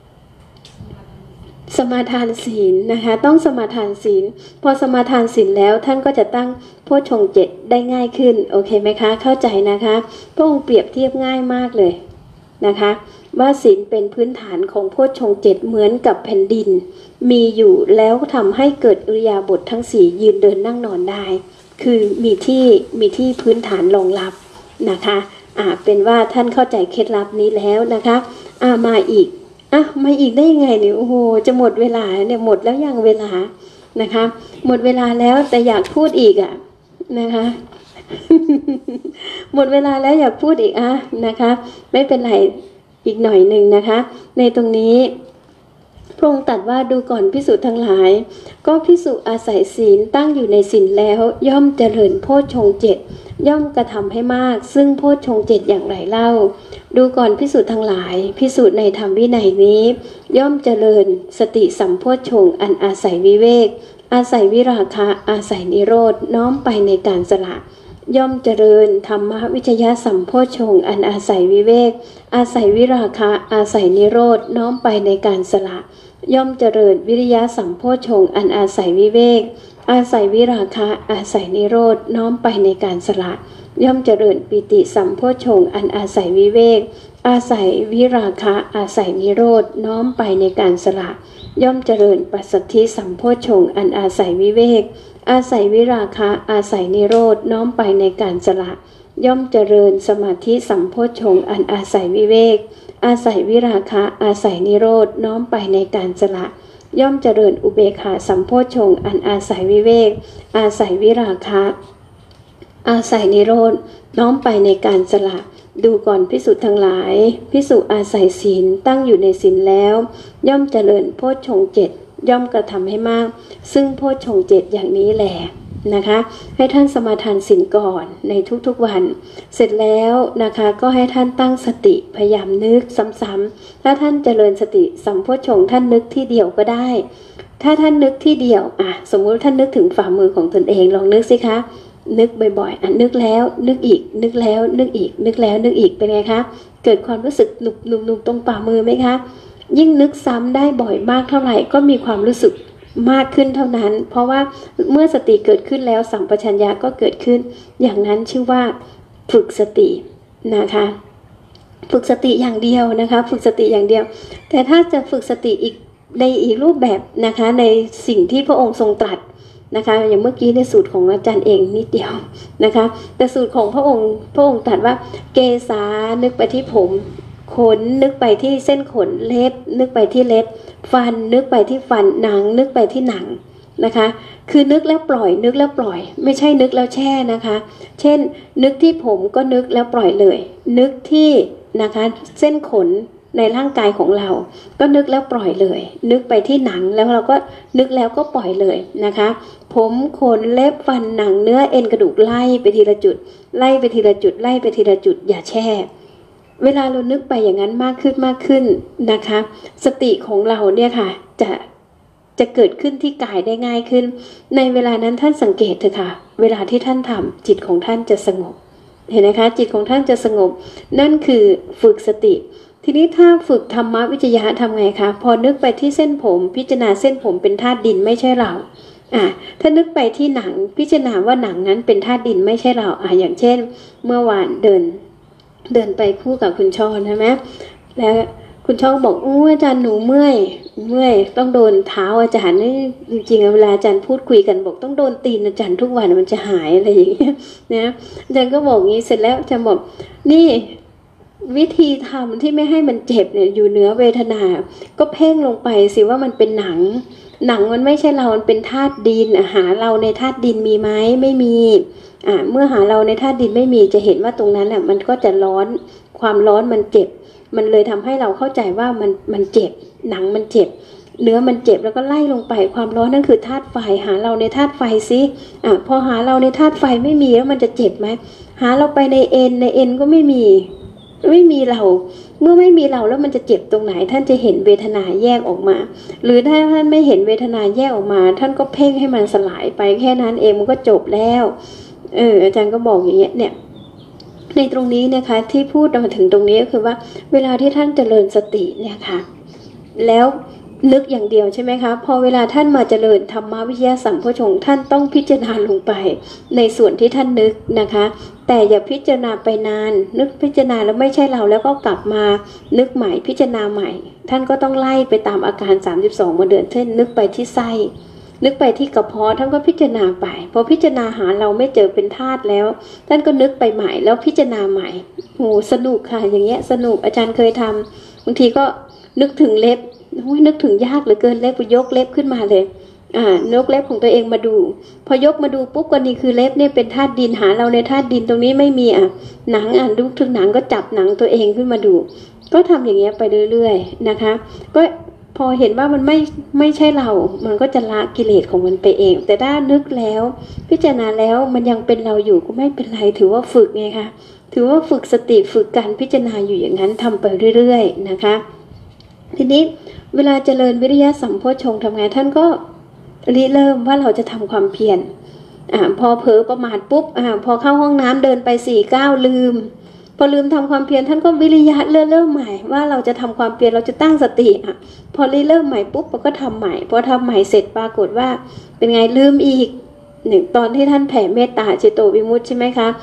สมาทานศีลนะคะต้องสมาทานศีลพอสมาทานศีลแล้วท่านก็จะตั้งโพชฌงค์เจ็ดได้ง่ายขึ้นโอเคไหมคะเข้าใจนะคะพระองค์เปรียบเทียบง่ายมากเลยนะคะว่าศีลเป็นพื้นฐานของโพชฌงค์เจ็ดเหมือนกับแผ่นดินมีอยู่แล้วทำให้เกิดอิริยาบถทั้งสี่ยืนเดินนั่งนอนได้คือมีที่มีที่พื้นฐานรองรับนะคะอ่าเป็นว่าท่านเข้าใจเคล็ดลับนี้แล้วนะคะอ่ามาอีกอ่ะมาอีกได้ยังไงเนี่ยโอ้โหจะหมดเวลาเนี่ยหมดแล้วยังเวลานะคะหมดเวลาแล้วแต่อยากพูดอีกอ่ะนะคะ หมดเวลาแล้วอยากพูดอีกอ่ะนะคะไม่เป็นไรอีกหน่อยหนึ่งนะคะในตรงนี้พระองค์ตรัสว่าดูก่อนภิกษุทั้งหลายก็ภิกษุอาศัยศีลตั้งอยู่ในศีลแล้วย่อมเจริญโพชฌงค์เจ็ดย่อมกระทำให้มากซึ่งโพชฌงค์เจ็ดอย่างไรเล่าดูก่อนภิกษุทั้งหลายภิกษุในธรรมวินัยนี้ย่อมเจริญสติสัมโพชฌงค์อันอาศัยวิเวกอาศัยวิราคะอาศัยนิโรธน้อมไปในการสละย่อมเจริญธรรมวิจยะสัมโพชฌงค์อันอาศัยวิเวกอาศัยวิราคะอาศัยนิโรธน้อมไปในการสละย่อมเจริญวิริยะสัมโพชฌงค์อันอาศัยวิเวกอาศัยวิราคะอาศัยนิโรธน้อมไปในการสละย่อมเจริญปิติสัมโพชฌงค์อันอาศัยวิเวกอาศัยวิราคะอาศัยนิโรธน้อมไปในการสละย่อมเจริญปัสสัทธิสัมโพชฌงค์อันอาศัยวิเวกอาศัยวิราคะอาศัยนิโรธน้อมไปในการสละย่อมเจริญสมาธิสัมโพชฌงค์อันอาศัยวิเวกอาศัยวิราคะอาศัยนิโรธน้อมไปในการสละย่อมเจริญอุเบกขาสัมโพชฌงค์อันอาศัยวิเวกอาศัยวิราคะอาศัยนิโรธน้อมไปในการสละดูก่อนภิกษุทั้งหลายภิกษุอาศัยศีลตั้งอยู่ในศีลแล้วย่อมเจริญโพชฌงค์เจ็ดย่อมกระทำให้มากซึ่งโพชฌงค์เจ็ดอย่างนี้แหละนะคะให้ท่านสมาทานศีลก่อนในทุกๆวันเสร็จแล้วนะคะก็ให้ท่านตั้งสติพยายามนึกซ้ำๆถ้าท่านเจริญสติสัมโพชฌงค์ท่านนึกที่เดียวก็ได้ถ้าท่านนึกที่เดียวอ่ะสมมุติท่านนึกถึงฝ่ามือของตนเองลองนึกสิคะนึกบ่อยๆอ่ะนึกแล้วนึกอีกนึกแล้วนึกอีกนึกแล้วนึกอีกเป็นไงคะเกิดความรู้สึกหนุบหนุบหนุบตรงฝ่ามือไหมคะยิ่งนึกซ้ำได้บ่อยมากเท่าไหร่ก็มีความรู้สึกมากขึ้นเท่านั้นเพราะว่าเมื่อสติเกิดขึ้นแล้วสัมปชัญญะก็เกิดขึ้นอย่างนั้นชื่อว่าฝึกสตินะคะฝึกสติอย่างเดียวนะคะฝึกสติอย่างเดียวแต่ถ้าจะฝึกสติอีกในอีกรูปแบบนะคะในสิ่งที่พระองค์ทรงตรัสนะคะอย่างเมื่อกี้ในสูตรของอาจารย์เองนิดเดียวนะคะแต่สูตรของพระองค์พระองค์ตรัสว่าเกสานึกไปที่ผมขนนึกไปที่เส้นขนเล็บนึกไปที่เล็บฟันนึกไปที่ฟันหนังนึกไปที่หนังนะคะคือนึกแล้วปล่อยนึกแล้วปล่อยไม่ใช่นึกแล้วแช่นะคะเช่นนึกที่ผมก็นึกแล้วปล่อยเลยนึกที่นะคะเส้นขนในร่างกายของเราก็นึกแล้วปล่อยเลยนึกไปที่หนังแล้วเราก็นึกแล้วก็ปล่อยเลยนะคะผมขนเล็บฟันหนังเนื้อเอ็นกระดูกไล่ไปทีละจุดไล่ไปทีละจุดไล่ไปทีละจุดอย่าแช่เวลาเรานึกไปอย่างนั้นมากขึ้นมากขึ้นนะคะสติของเราเนี่ยค่ะจะจะเกิดขึ้นที่กายได้ง่ายขึ้นในเวลานั้นท่านสังเกตเถอะค่ะเวลาที่ท่านทำจิตของท่านจะสงบเห็นไหมคะจิตของท่านจะสงบนั่นคือฝึกสติทีนี้ถ้าฝึกธรรมวิจยะทำไงคะพอนึกไปที่เส้นผมพิจารณาเส้นผมเป็นธาตุดินไม่ใช่เราอ่ะถ้านึกไปที่หนังพิจารณาว่าหนังนั้นเป็นธาตุดินไม่ใช่เราอ่ะอย่างเช่นเมื่อวานเดินเดินไปคู่กับคุณชอนใช่ไหมแล้วคุณชอนบอกอู้อาจารย์หนูเมื่อยเมื่อยต้องโดนเท้าอาจารย์นี่จริงๆเวลาอาจารย์พูดคุยกันบอกต้องโดนตีนอาจารย์ทุกวันมันจะหายอะไรอย่างเงี้ยนะอาจารย์ก็บอกงี้เสร็จแล้วอาจารย์บอกนี่วิธีทำที่ไม่ให้มันเจ็บเนี่ยอยู่เหนือเวทนาก็เพ่งลงไปสิว่ามันเป็นหนังหนังมันไม่ใช่เรามันเป็นธาตุดินหาเราในธาตุดินมีไหมไม่มีอ่าเมื่อหาเราในธาตุดินไม่มีจะเห็นว่าตรงนั้นอ่ะมันก็จะร้อนความร้อนมันเจ็บมันเลยทำให้เราเข้าใจว่ามันมันเจ็บหนังมันเจ็บเนื้อมันเจ็บแล้วก็ไล่ลงไปความร้อนนั่นคือธาตุไฟหาเราในธาตุไฟซิอ่าพอหาเราในธาตุไฟไม่มีแล้วมันจะเจ็บไหมหาเราไปในเอ็นในเอ็นก็ไม่มีไม่มีเราเมื่อไม่มีเราแล้วมันจะเจ็บตรงไหนท่านจะเห็นเวทนาแยกออกมาหรือถ้าท่านไม่เห็นเวทนาแยกออกมาท่านก็เพ่งให้มันสลายไปแค่นั้นเองมันก็จบแล้วเอออาจารย์ก็บอกอย่างเงี้ยเนี่ยในตรงนี้นะคะที่พูดมาถึงตรงนี้ก็คือว่าเวลาที่ท่านเจริญสติเนี่ยค่ะแล้วนึกอย่างเดียวใช่ไหมคะพอเวลาท่านมาเจริญธรรมวิทยาสัมโพชฌงค์ท่านต้องพิจารณาลงไปในส่วนที่ท่านนึกนะคะแต่อย่าพิจารณาไปนานนึกพิจารณาแล้วไม่ใช่เราแล้วก็กลับมานึกใหม่พิจารณาใหม่ท่านก็ต้องไล่ไปตามอาการสามสิบสองมาเดือนเช่นนึกไปที่ไส้นึกไปที่กระเพาะท่านก็พิจารณาไปพอพิจารณาหาเราไม่เจอเป็นธาตุแล้วท่านก็นึกไปใหม่แล้วพิจารณาใหม่โหสนุกค่ะอย่างเงี้ยสนุกอาจารย์เคยทำบางทีก็นึกถึงเล็บนึกถึงยากเหลือเกินเล็บยกเล็บขึ้นมาเลยอ่ายกเล็บของตัวเองมาดูพอยกมาดูปุ๊บก็นี่คือเล็บเนี่ยเป็นธาตุดินหาเราในธาตุดินตรงนี้ไม่มีอ่ะหนังอ่ะนึกถึงหนังก็จับหนังตัวเองขึ้นมาดูก็ทำอย่างเงี้ยไปเรื่อยๆนะคะก็พอเห็นว่ามันไม่ไม่ใช่เรามันก็จะละกิเลสของมันไปเองแต่ถ้านึกแล้วพิจารณาแล้วมันยังเป็นเราอยู่ก็ไม่เป็นไรถือว่าฝึกไงคะถือว่าฝึกสติฝึกการพิจารณาอยู่อย่างนั้นทำไปเรื่อยๆนะคะทีนี้เวลาเจริญวิริยะสัมโพชฌงค์ทำไงท่านก็ริเริ่มว่าเราจะทำความเพียรอ่าพอเผลอประมาทปุ๊บอ่าพอเข้าห้องน้ำเดินไปสี่ก้าวลืมพอลืมทำความเพียรท่านก็วิริยะเริ่มเริ่มใหม่ว่าเราจะทำความเพียรเราจะตั้งสติอ่ะพอริเริ่มใหม่ปุ๊บเราก็ทำใหม่พอทำใหม่เสร็จปรากฏว่าเป็นไงลืมอีกหนึ่งตอนที่ท่านแผ่เมตตาเจโตวิมุตติใช่ไหมคะพ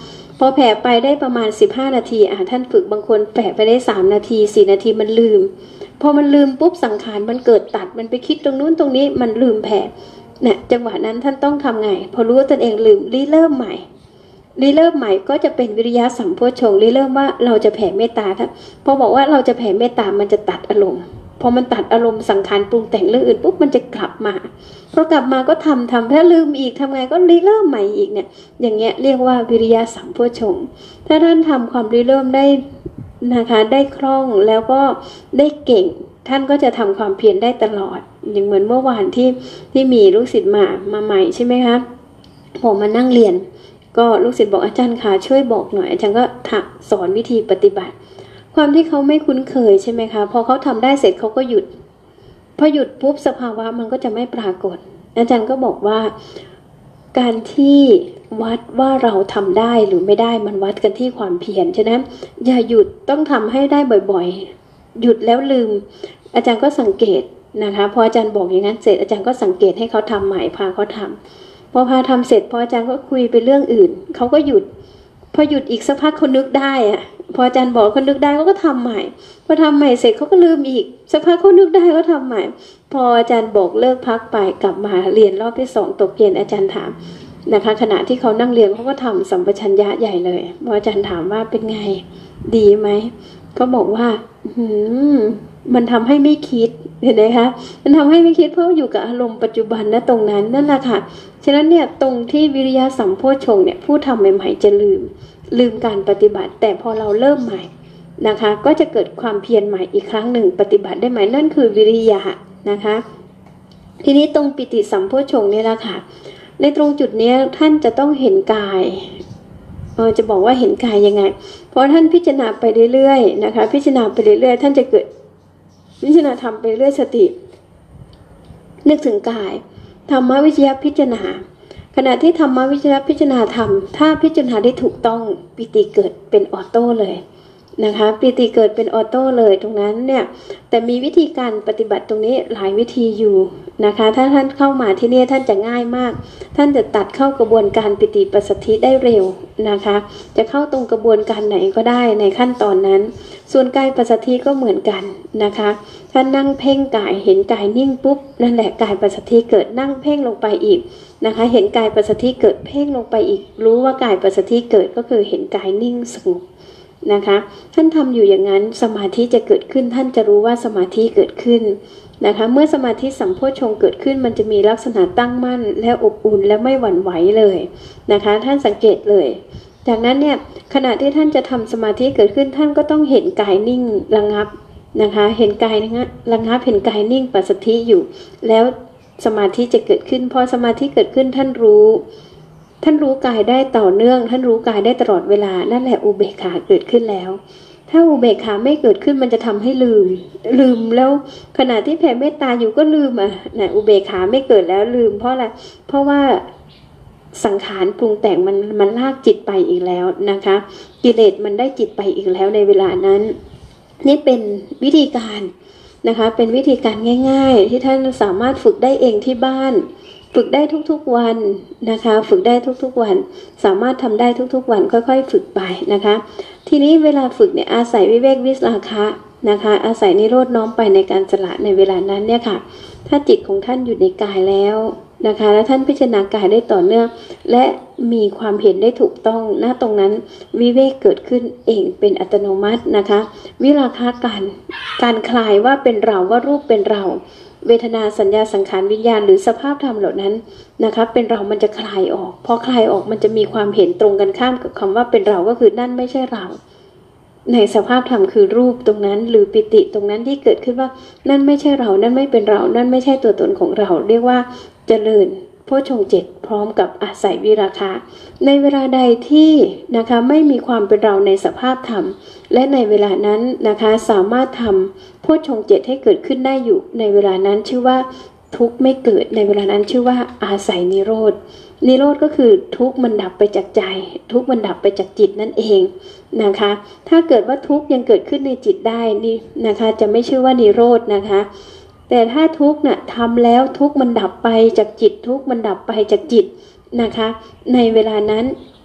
พอแผ่ไปได้ประมาณสิบห้านาทีอ่ะท่านฝึกบางคนแผ่ไปได้สามนาทีสี่นาทีมันลืมพอมันลืมปุ๊บสังขารมันเกิดตัดมันไปคิดตรงนู้นตรงนี้มันลืมแผ่เนี่ยจังหวะนั้นท่านต้องทำไงพอรู้ว่าตนเองลืมรีเริ่มใหม่รีเริ่มใหม่ก็จะเป็นวิริยะสัมโพชฌงค์รีเริ่มว่าเราจะแผ่เมตตาท่านพอบอกว่าเราจะแผ่เมตตามันจะตัดอารมณ์พอมันตัดอารมณ์สังขารปรุงแต่งเรื่องอื่นปุ๊บมันจะกลับมาพอกลับมาก็ทำทำถ้าลืมอีกทำไงก็รีเริ่มใหม่อีกเนี่ยอย่างเงี้ยเรียกว่าวิริยะสัมโพชฌงค์ถ้าท่านทำความรีเริ่มได้นะคะได้คล่องแล้วก็ได้เก่งท่านก็จะทำความเพียรได้ตลอดอย่างเหมือนเมื่อวานที่ที่มีลูกศิษย์มามาใหม่ใช่ไหมคะผมมานั่งเรียนก็ลูกศิษย์บอกอาจารย์ค่ะช่วยบอกหน่อยอาจารย์ก็สอนวิธีปฏิบัติความที่เขาไม่คุ้นเคยใช่ไหมคะพอเขาทำได้เสร็จเขาก็หยุดพอหยุดปุ๊บสภาวะมันก็จะไม่ปรากฏอาจารย์ก็บอกว่าการที่วัดว่าเราทำได้หรือไม่ได้มันวัดกันที่ความเพียรฉะนั้นอย่าหยุดต้องทำให้ได้บ่อยๆหยุดแล้วลืมอาจารย์ก็สังเกตนะคะพออาจารย์บอกอย่างนั้นเสร็จอาจารย์ก็สังเกตให้เขาทำใหม่พาเขาทำพอพาทำเสร็จพออาจารย์ก็คุยไปเรื่องอื่นเขาก็หยุดพอหยุดอีกสักพักเขานึกได้อะพออาจารย์บอกเขานึกได้เขาก็ทำใหม่พอทำใหม่เสร็จเขาก็ลืมอีกสักพักเขานึกได้ก็ทำใหม่พออาจารย์บอกเลิกพักไปกลับมาเรียนรอบที่สองตกเย็นอาจารย์ถามนะคะขณะที่เขานั่งเรียนเขาก็ทำสัมปชัญญะใหญ่เลยพออาจารย์ถามว่าเป็นไงดีไหมเขาบอกว่าหืมมันทำให้ไม่คิดเห็นไหมคะมันทำให้ไม่คิดเพราะอยู่กับอารมณ์ปัจจุบันนะตรงนั้นนั่นแหละค่ะฉะนั้นเนี่ยตรงที่วิริยะสัมโพชฌงค์เนี่ยผู้ทำใหม่ๆจะลืมลืมการปฏิบัติแต่พอเราเริ่มใหม่นะคะก็จะเกิดความเพียรใหม่อีกครั้งหนึ่งปฏิบัติได้ใหม่นั่นคือวิริยะนะคะทีนี้ตรงปิติสัมโพชฌงค์นี่แหละค่ะในตรงจุดนี้ท่านจะต้องเห็นกายเออจะบอกว่าเห็นกายยังไงเพราะท่านพิจารณาไปเรื่อยๆนะคะพิจารณาไปเรื่อยๆท่านจะเกิดพิจารณาทำไปเรื่อยสตินึกถึงกายธรรมวิจยพิจารณาขณะที่ธรรมวิจยพิจารณาธรรมถ้าพิจารณาได้ถูกต้องปิติเกิดเป็นออโต้เลยนะคะปิติเกิดเป็นออโต้เลยตรงนั้นเนี่ยแต่มีวิธีการปฏิบัติตรงนี้หลายวิธีอยู่นะคะถ้าท่านเข้ามาที่นี่ท่านจะง่ายมากท่านจะตัดเข้ากระบวนการปิติปัสสัทธิได้เร็วนะคะจะเข้าตรงกระบวนการไหนก็ได้ในขั้นตอนนั้นส่วนกายปัสสัทธิก็เหมือนกันนะคะท่านนั่งเพ่งกายเห็นกายนิ่งปุ๊บนั่นแหละกายปัสสัทธิเกิดนั่งเพ่งลงไปอีกนะคะเห็นกายปัสสัทธิเกิดเพ่งลงไปอีกรู้ว่ากายปัสสัทธิเกิดก็คือเห็นกายนิ่งสงบนะคะท่านทำอยู่อย่างนั้นสมาธิจะเกิดขึ้นท่านจะรู้ว่าสมาธิเกิดขึ้นนะคะเมื่อสมาธิสัมโพชฌงค์เกิดขึ้นมันจะมีลักษณะตั้งมั่นและอบอุ่นและไม่หวั่นไหวเลยนะคะท่านสังเกตเลยจากนั้นเนี่ยขณะที่ท่านจะทำสมาธิเกิดขึ้นท่านก็ต้องเห็นกายนิ่งระงับนะคะเห็นกายระงับเห็นกายนิ่งปัสสัทธิอยู่แล้วสมาธิจะเกิดขึ้นพอสมาธิเกิดขึ้นท่านรู้ท่านรู้กายได้ต่อเนื่องท่านรู้กายได้ตลอดเวลานั่นแหละอุเบกขาเกิดขึ้นแล้วถ้าอุเบกขาไม่เกิดขึ้นมันจะทำให้ลืมลืมแล้วขณะที่แผ่เมตตาอยู่ก็ลืมอ่ะนะอุเบกขาไม่เกิดแล้วลืมเพราะอะไรเพราะว่าสังขารปรุงแต่งมันมันลากจิตไปอีกแล้วนะคะกิเลสมันได้จิตไปอีกแล้วในเวลานั้นนี่เป็นวิธีการนะคะเป็นวิธีการง่ายๆที่ท่านสามารถฝึกได้เองที่บ้านฝึกได้ทุกๆวันนะคะฝึกได้ทุกๆวันสามารถทำได้ทุกๆวันค่อยๆฝึกไปนะคะทีนี้เวลาฝึกเนี่ยอาศัยวิเวกวิราคะนะคะอาศัยนิโรธน้อมไปในการสละในเวลานั้นเนี่ยค่ะถ้าจิตของท่านอยู่ในกายแล้วนะคะและท่านพิจารณากายได้ต่อเนื่องและมีความเห็นได้ถูกต้องณตรงนั้นวิเวกเกิดขึ้นเองเป็นอัตโนมัตินะคะวิราคะการการคลายว่าเป็นเราว่ารูปเป็นเราเวทนาสัญญาสังขารวิญญาณหรือสภาพธรรมเหล่านั้นนะคะเป็นเรามันจะคลายออกพอคลายออกมันจะมีความเห็นตรงกันข้ามกับคำว่าเป็นเราก็คือนั่นไม่ใช่เราในสภาพธรรมคือรูปตรงนั้นหรือปิติตรงนั้นที่เกิดขึ้นว่านั่นไม่ใช่เรานั่นไม่เป็นเรานั่นไม่ใช่ตัวตนของเราเรียกว่าเจริญโพชฌงค์เจ็ดพร้อมกับอาศัยวิราคะในเวลาใดที่นะคะไม่มีความเป็นเราในสภาพธรรมและในเวลานั้นนะคะสามารถทำโพชฌงค์เจ็ดให้เกิดขึ้นได้อยู่ในเวลานั้นชื่อว่าทุกข์ไม่เกิดในเวลานั้นชื่อว่าอาศัยนิโรธนิโรธก็คือทุกข์มันดับไปจากใจทุกข์มันดับไปจากจิตนั่นเองนะคะถ้าเกิดว่าทุกข์ยังเกิดขึ้นในจิตได้นี่นะคะจะไม่ชื่อว่านิโรธนะคะแต่ถ้าทุกข์น่ะทำแล้วทุกข์มันดับไปจากจิตทุกข์มันดับไปจากจิตนะคะในเวลานั้น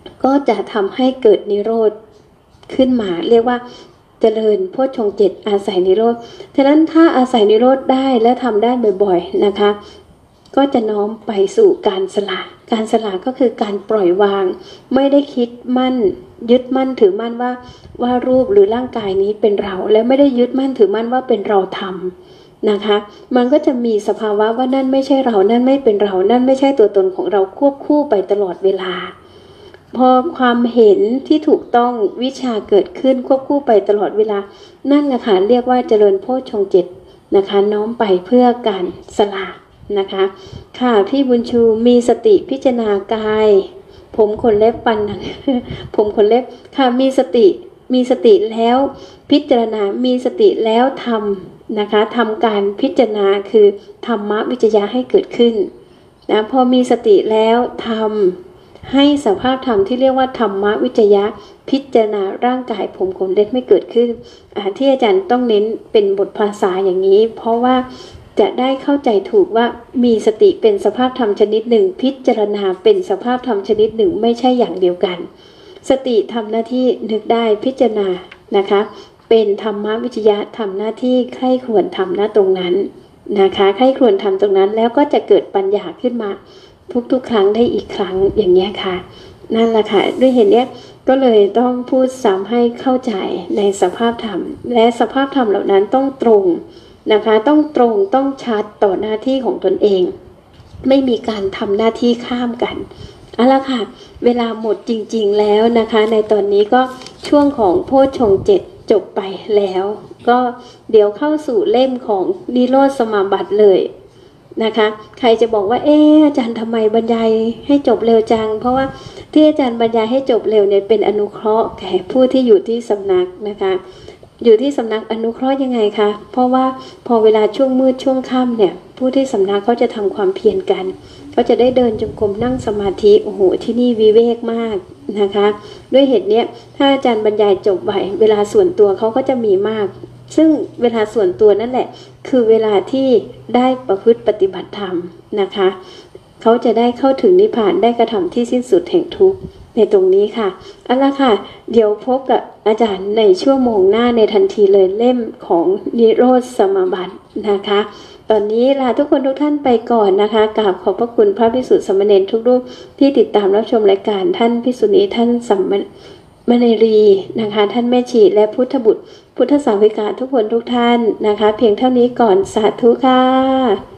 ก็จะทำให้เกิดนิโรธขึ้นมาเรียกว่าเจริญโพชฌงค์เจ็ดอาศัยนิโรธฉะนั้นถ้าอาศัยนิโรธได้และทำได้บ่อยๆนะคะก็จะน้อมไปสู่การสละการสละก็คือการปล่อยวางไม่ได้คิดมั่นยึดมั่นถือมั่นว่าว่ารูปหรือร่างกายนี้เป็นเราและไม่ได้ยึดมั่นถือมั่นว่าเป็นเราทำนะคะมันก็จะมีสภาวะว่านั่นไม่ใช่เรานั่นไม่เป็นเรานั่นไม่ใช่ตัวตนของเราควบคู่ไปตลอดเวลาพอความเห็นที่ถูกต้องวิชาเกิดขึ้นควบคู่ไปตลอดเวลานั่นแหละค่ะเรียกว่าเจริญโพชฌงค์เจ็ดนะคะน้อมไปเพื่อการสละนะคะค่ะพี่บุญชูมีสติพิจารณากายผมขนเล็บฟันผมขนเล็บค่ะมีสติมีสติแล้วพิจารณามีสติแล้วทำนะคะทำการพิจารณาคือธรรมวิจยะให้เกิดขึ้นนะพอมีสติแล้วทำให้สภาพธรรมที่เรียกว่าธรรมวิจยะพิจารณาร่างกายผมขนเล็บไม่เกิดขึ้นที่อาจารย์ต้องเน้นเป็นบทภาษาอย่างนี้เพราะว่าจะได้เข้าใจถูกว่ามีสติเป็นสภาพธรรมชนิดหนึ่งพิจารณาเป็นสภาพธรรมชนิดหนึ่งไม่ใช่อย่างเดียวกันสติทำหน้าที่นึกได้พิจารณานะคะเป็นธรรมวิจยะทำหน้าที่ใคร่ครวญทำหน้าตรงนั้นนะคะใคร่ครวญทำตรงนั้นแล้วก็จะเกิดปัญญาขึ้นมาทุกๆครั้งได้อีกครั้งอย่างนี้ค่ะนั่นแหละค่ะด้วยเหตุนี้ก็เลยต้องพูดซ้ำให้เข้าใจในสภาพธรรมและสภาพธรรมเหล่านั้นต้องตรงนะคะต้องตรงต้องชัดต่อหน้าที่ของตนเองไม่มีการทำหน้าที่ข้ามกันเอาละค่ะเวลาหมดจริงๆแล้วนะคะในตอนนี้ก็ช่วงของโพชฌงค์เจ็ดจบไปแล้วก็เดี๋ยวเข้าสู่เล่มของนิโรธสมาบัติเลยนะคะใครจะบอกว่าเอออาจารย์ทำไมบรรยายให้จบเร็วจังเพราะว่าที่อาจารย์บรรยายให้จบเร็วเนี่ยเป็นอนุเคราะห์แก่ผู้ที่อยู่ที่สำนักนะคะอยู่ที่สำนักอนุเคราะห์ยังไงคะเพราะว่าพอเวลาช่วงมืดช่วงค่ำเนี่ยผู้ที่สำนักเขาจะทำความเพียรกันก็จะได้เดินจงกรมนั่งสมาธิโอ้โหที่นี่วิเวกมากนะคะด้วยเหตุนี้ถ้าอาจารย์บรรยายจบไปเวลาส่วนตัวเขาก็จะมีมากซึ่งเวลาส่วนตัวนั่นแหละคือเวลาที่ได้ประพฤติปฏิบัติธรรมนะคะเขาจะได้เข้าถึงนิพพานได้กระทำที่สิ้นสุดแห่งทุกข์ในตรงนี้ค่ะเอาละค่ะเดี๋ยวพบกับอาจารย์ในชั่วโมงหน้าในทันทีเลยเล่มของนิโรธสมาบัตินะคะตอนนี้ลาทุกคนทุกท่านไปก่อนนะคะกราบขอบพระคุณพระภิกษุสามเณรทุกรูปที่ติดตามรับชมรายการท่านภิกษุณีท่านสัมมเนรีนะคะท่านแม่ชีและพุทธบุตรพุทธสาวิกาทุกคนทุกท่านนะคะเพียงเท่านี้ก่อนสาธุค่ะ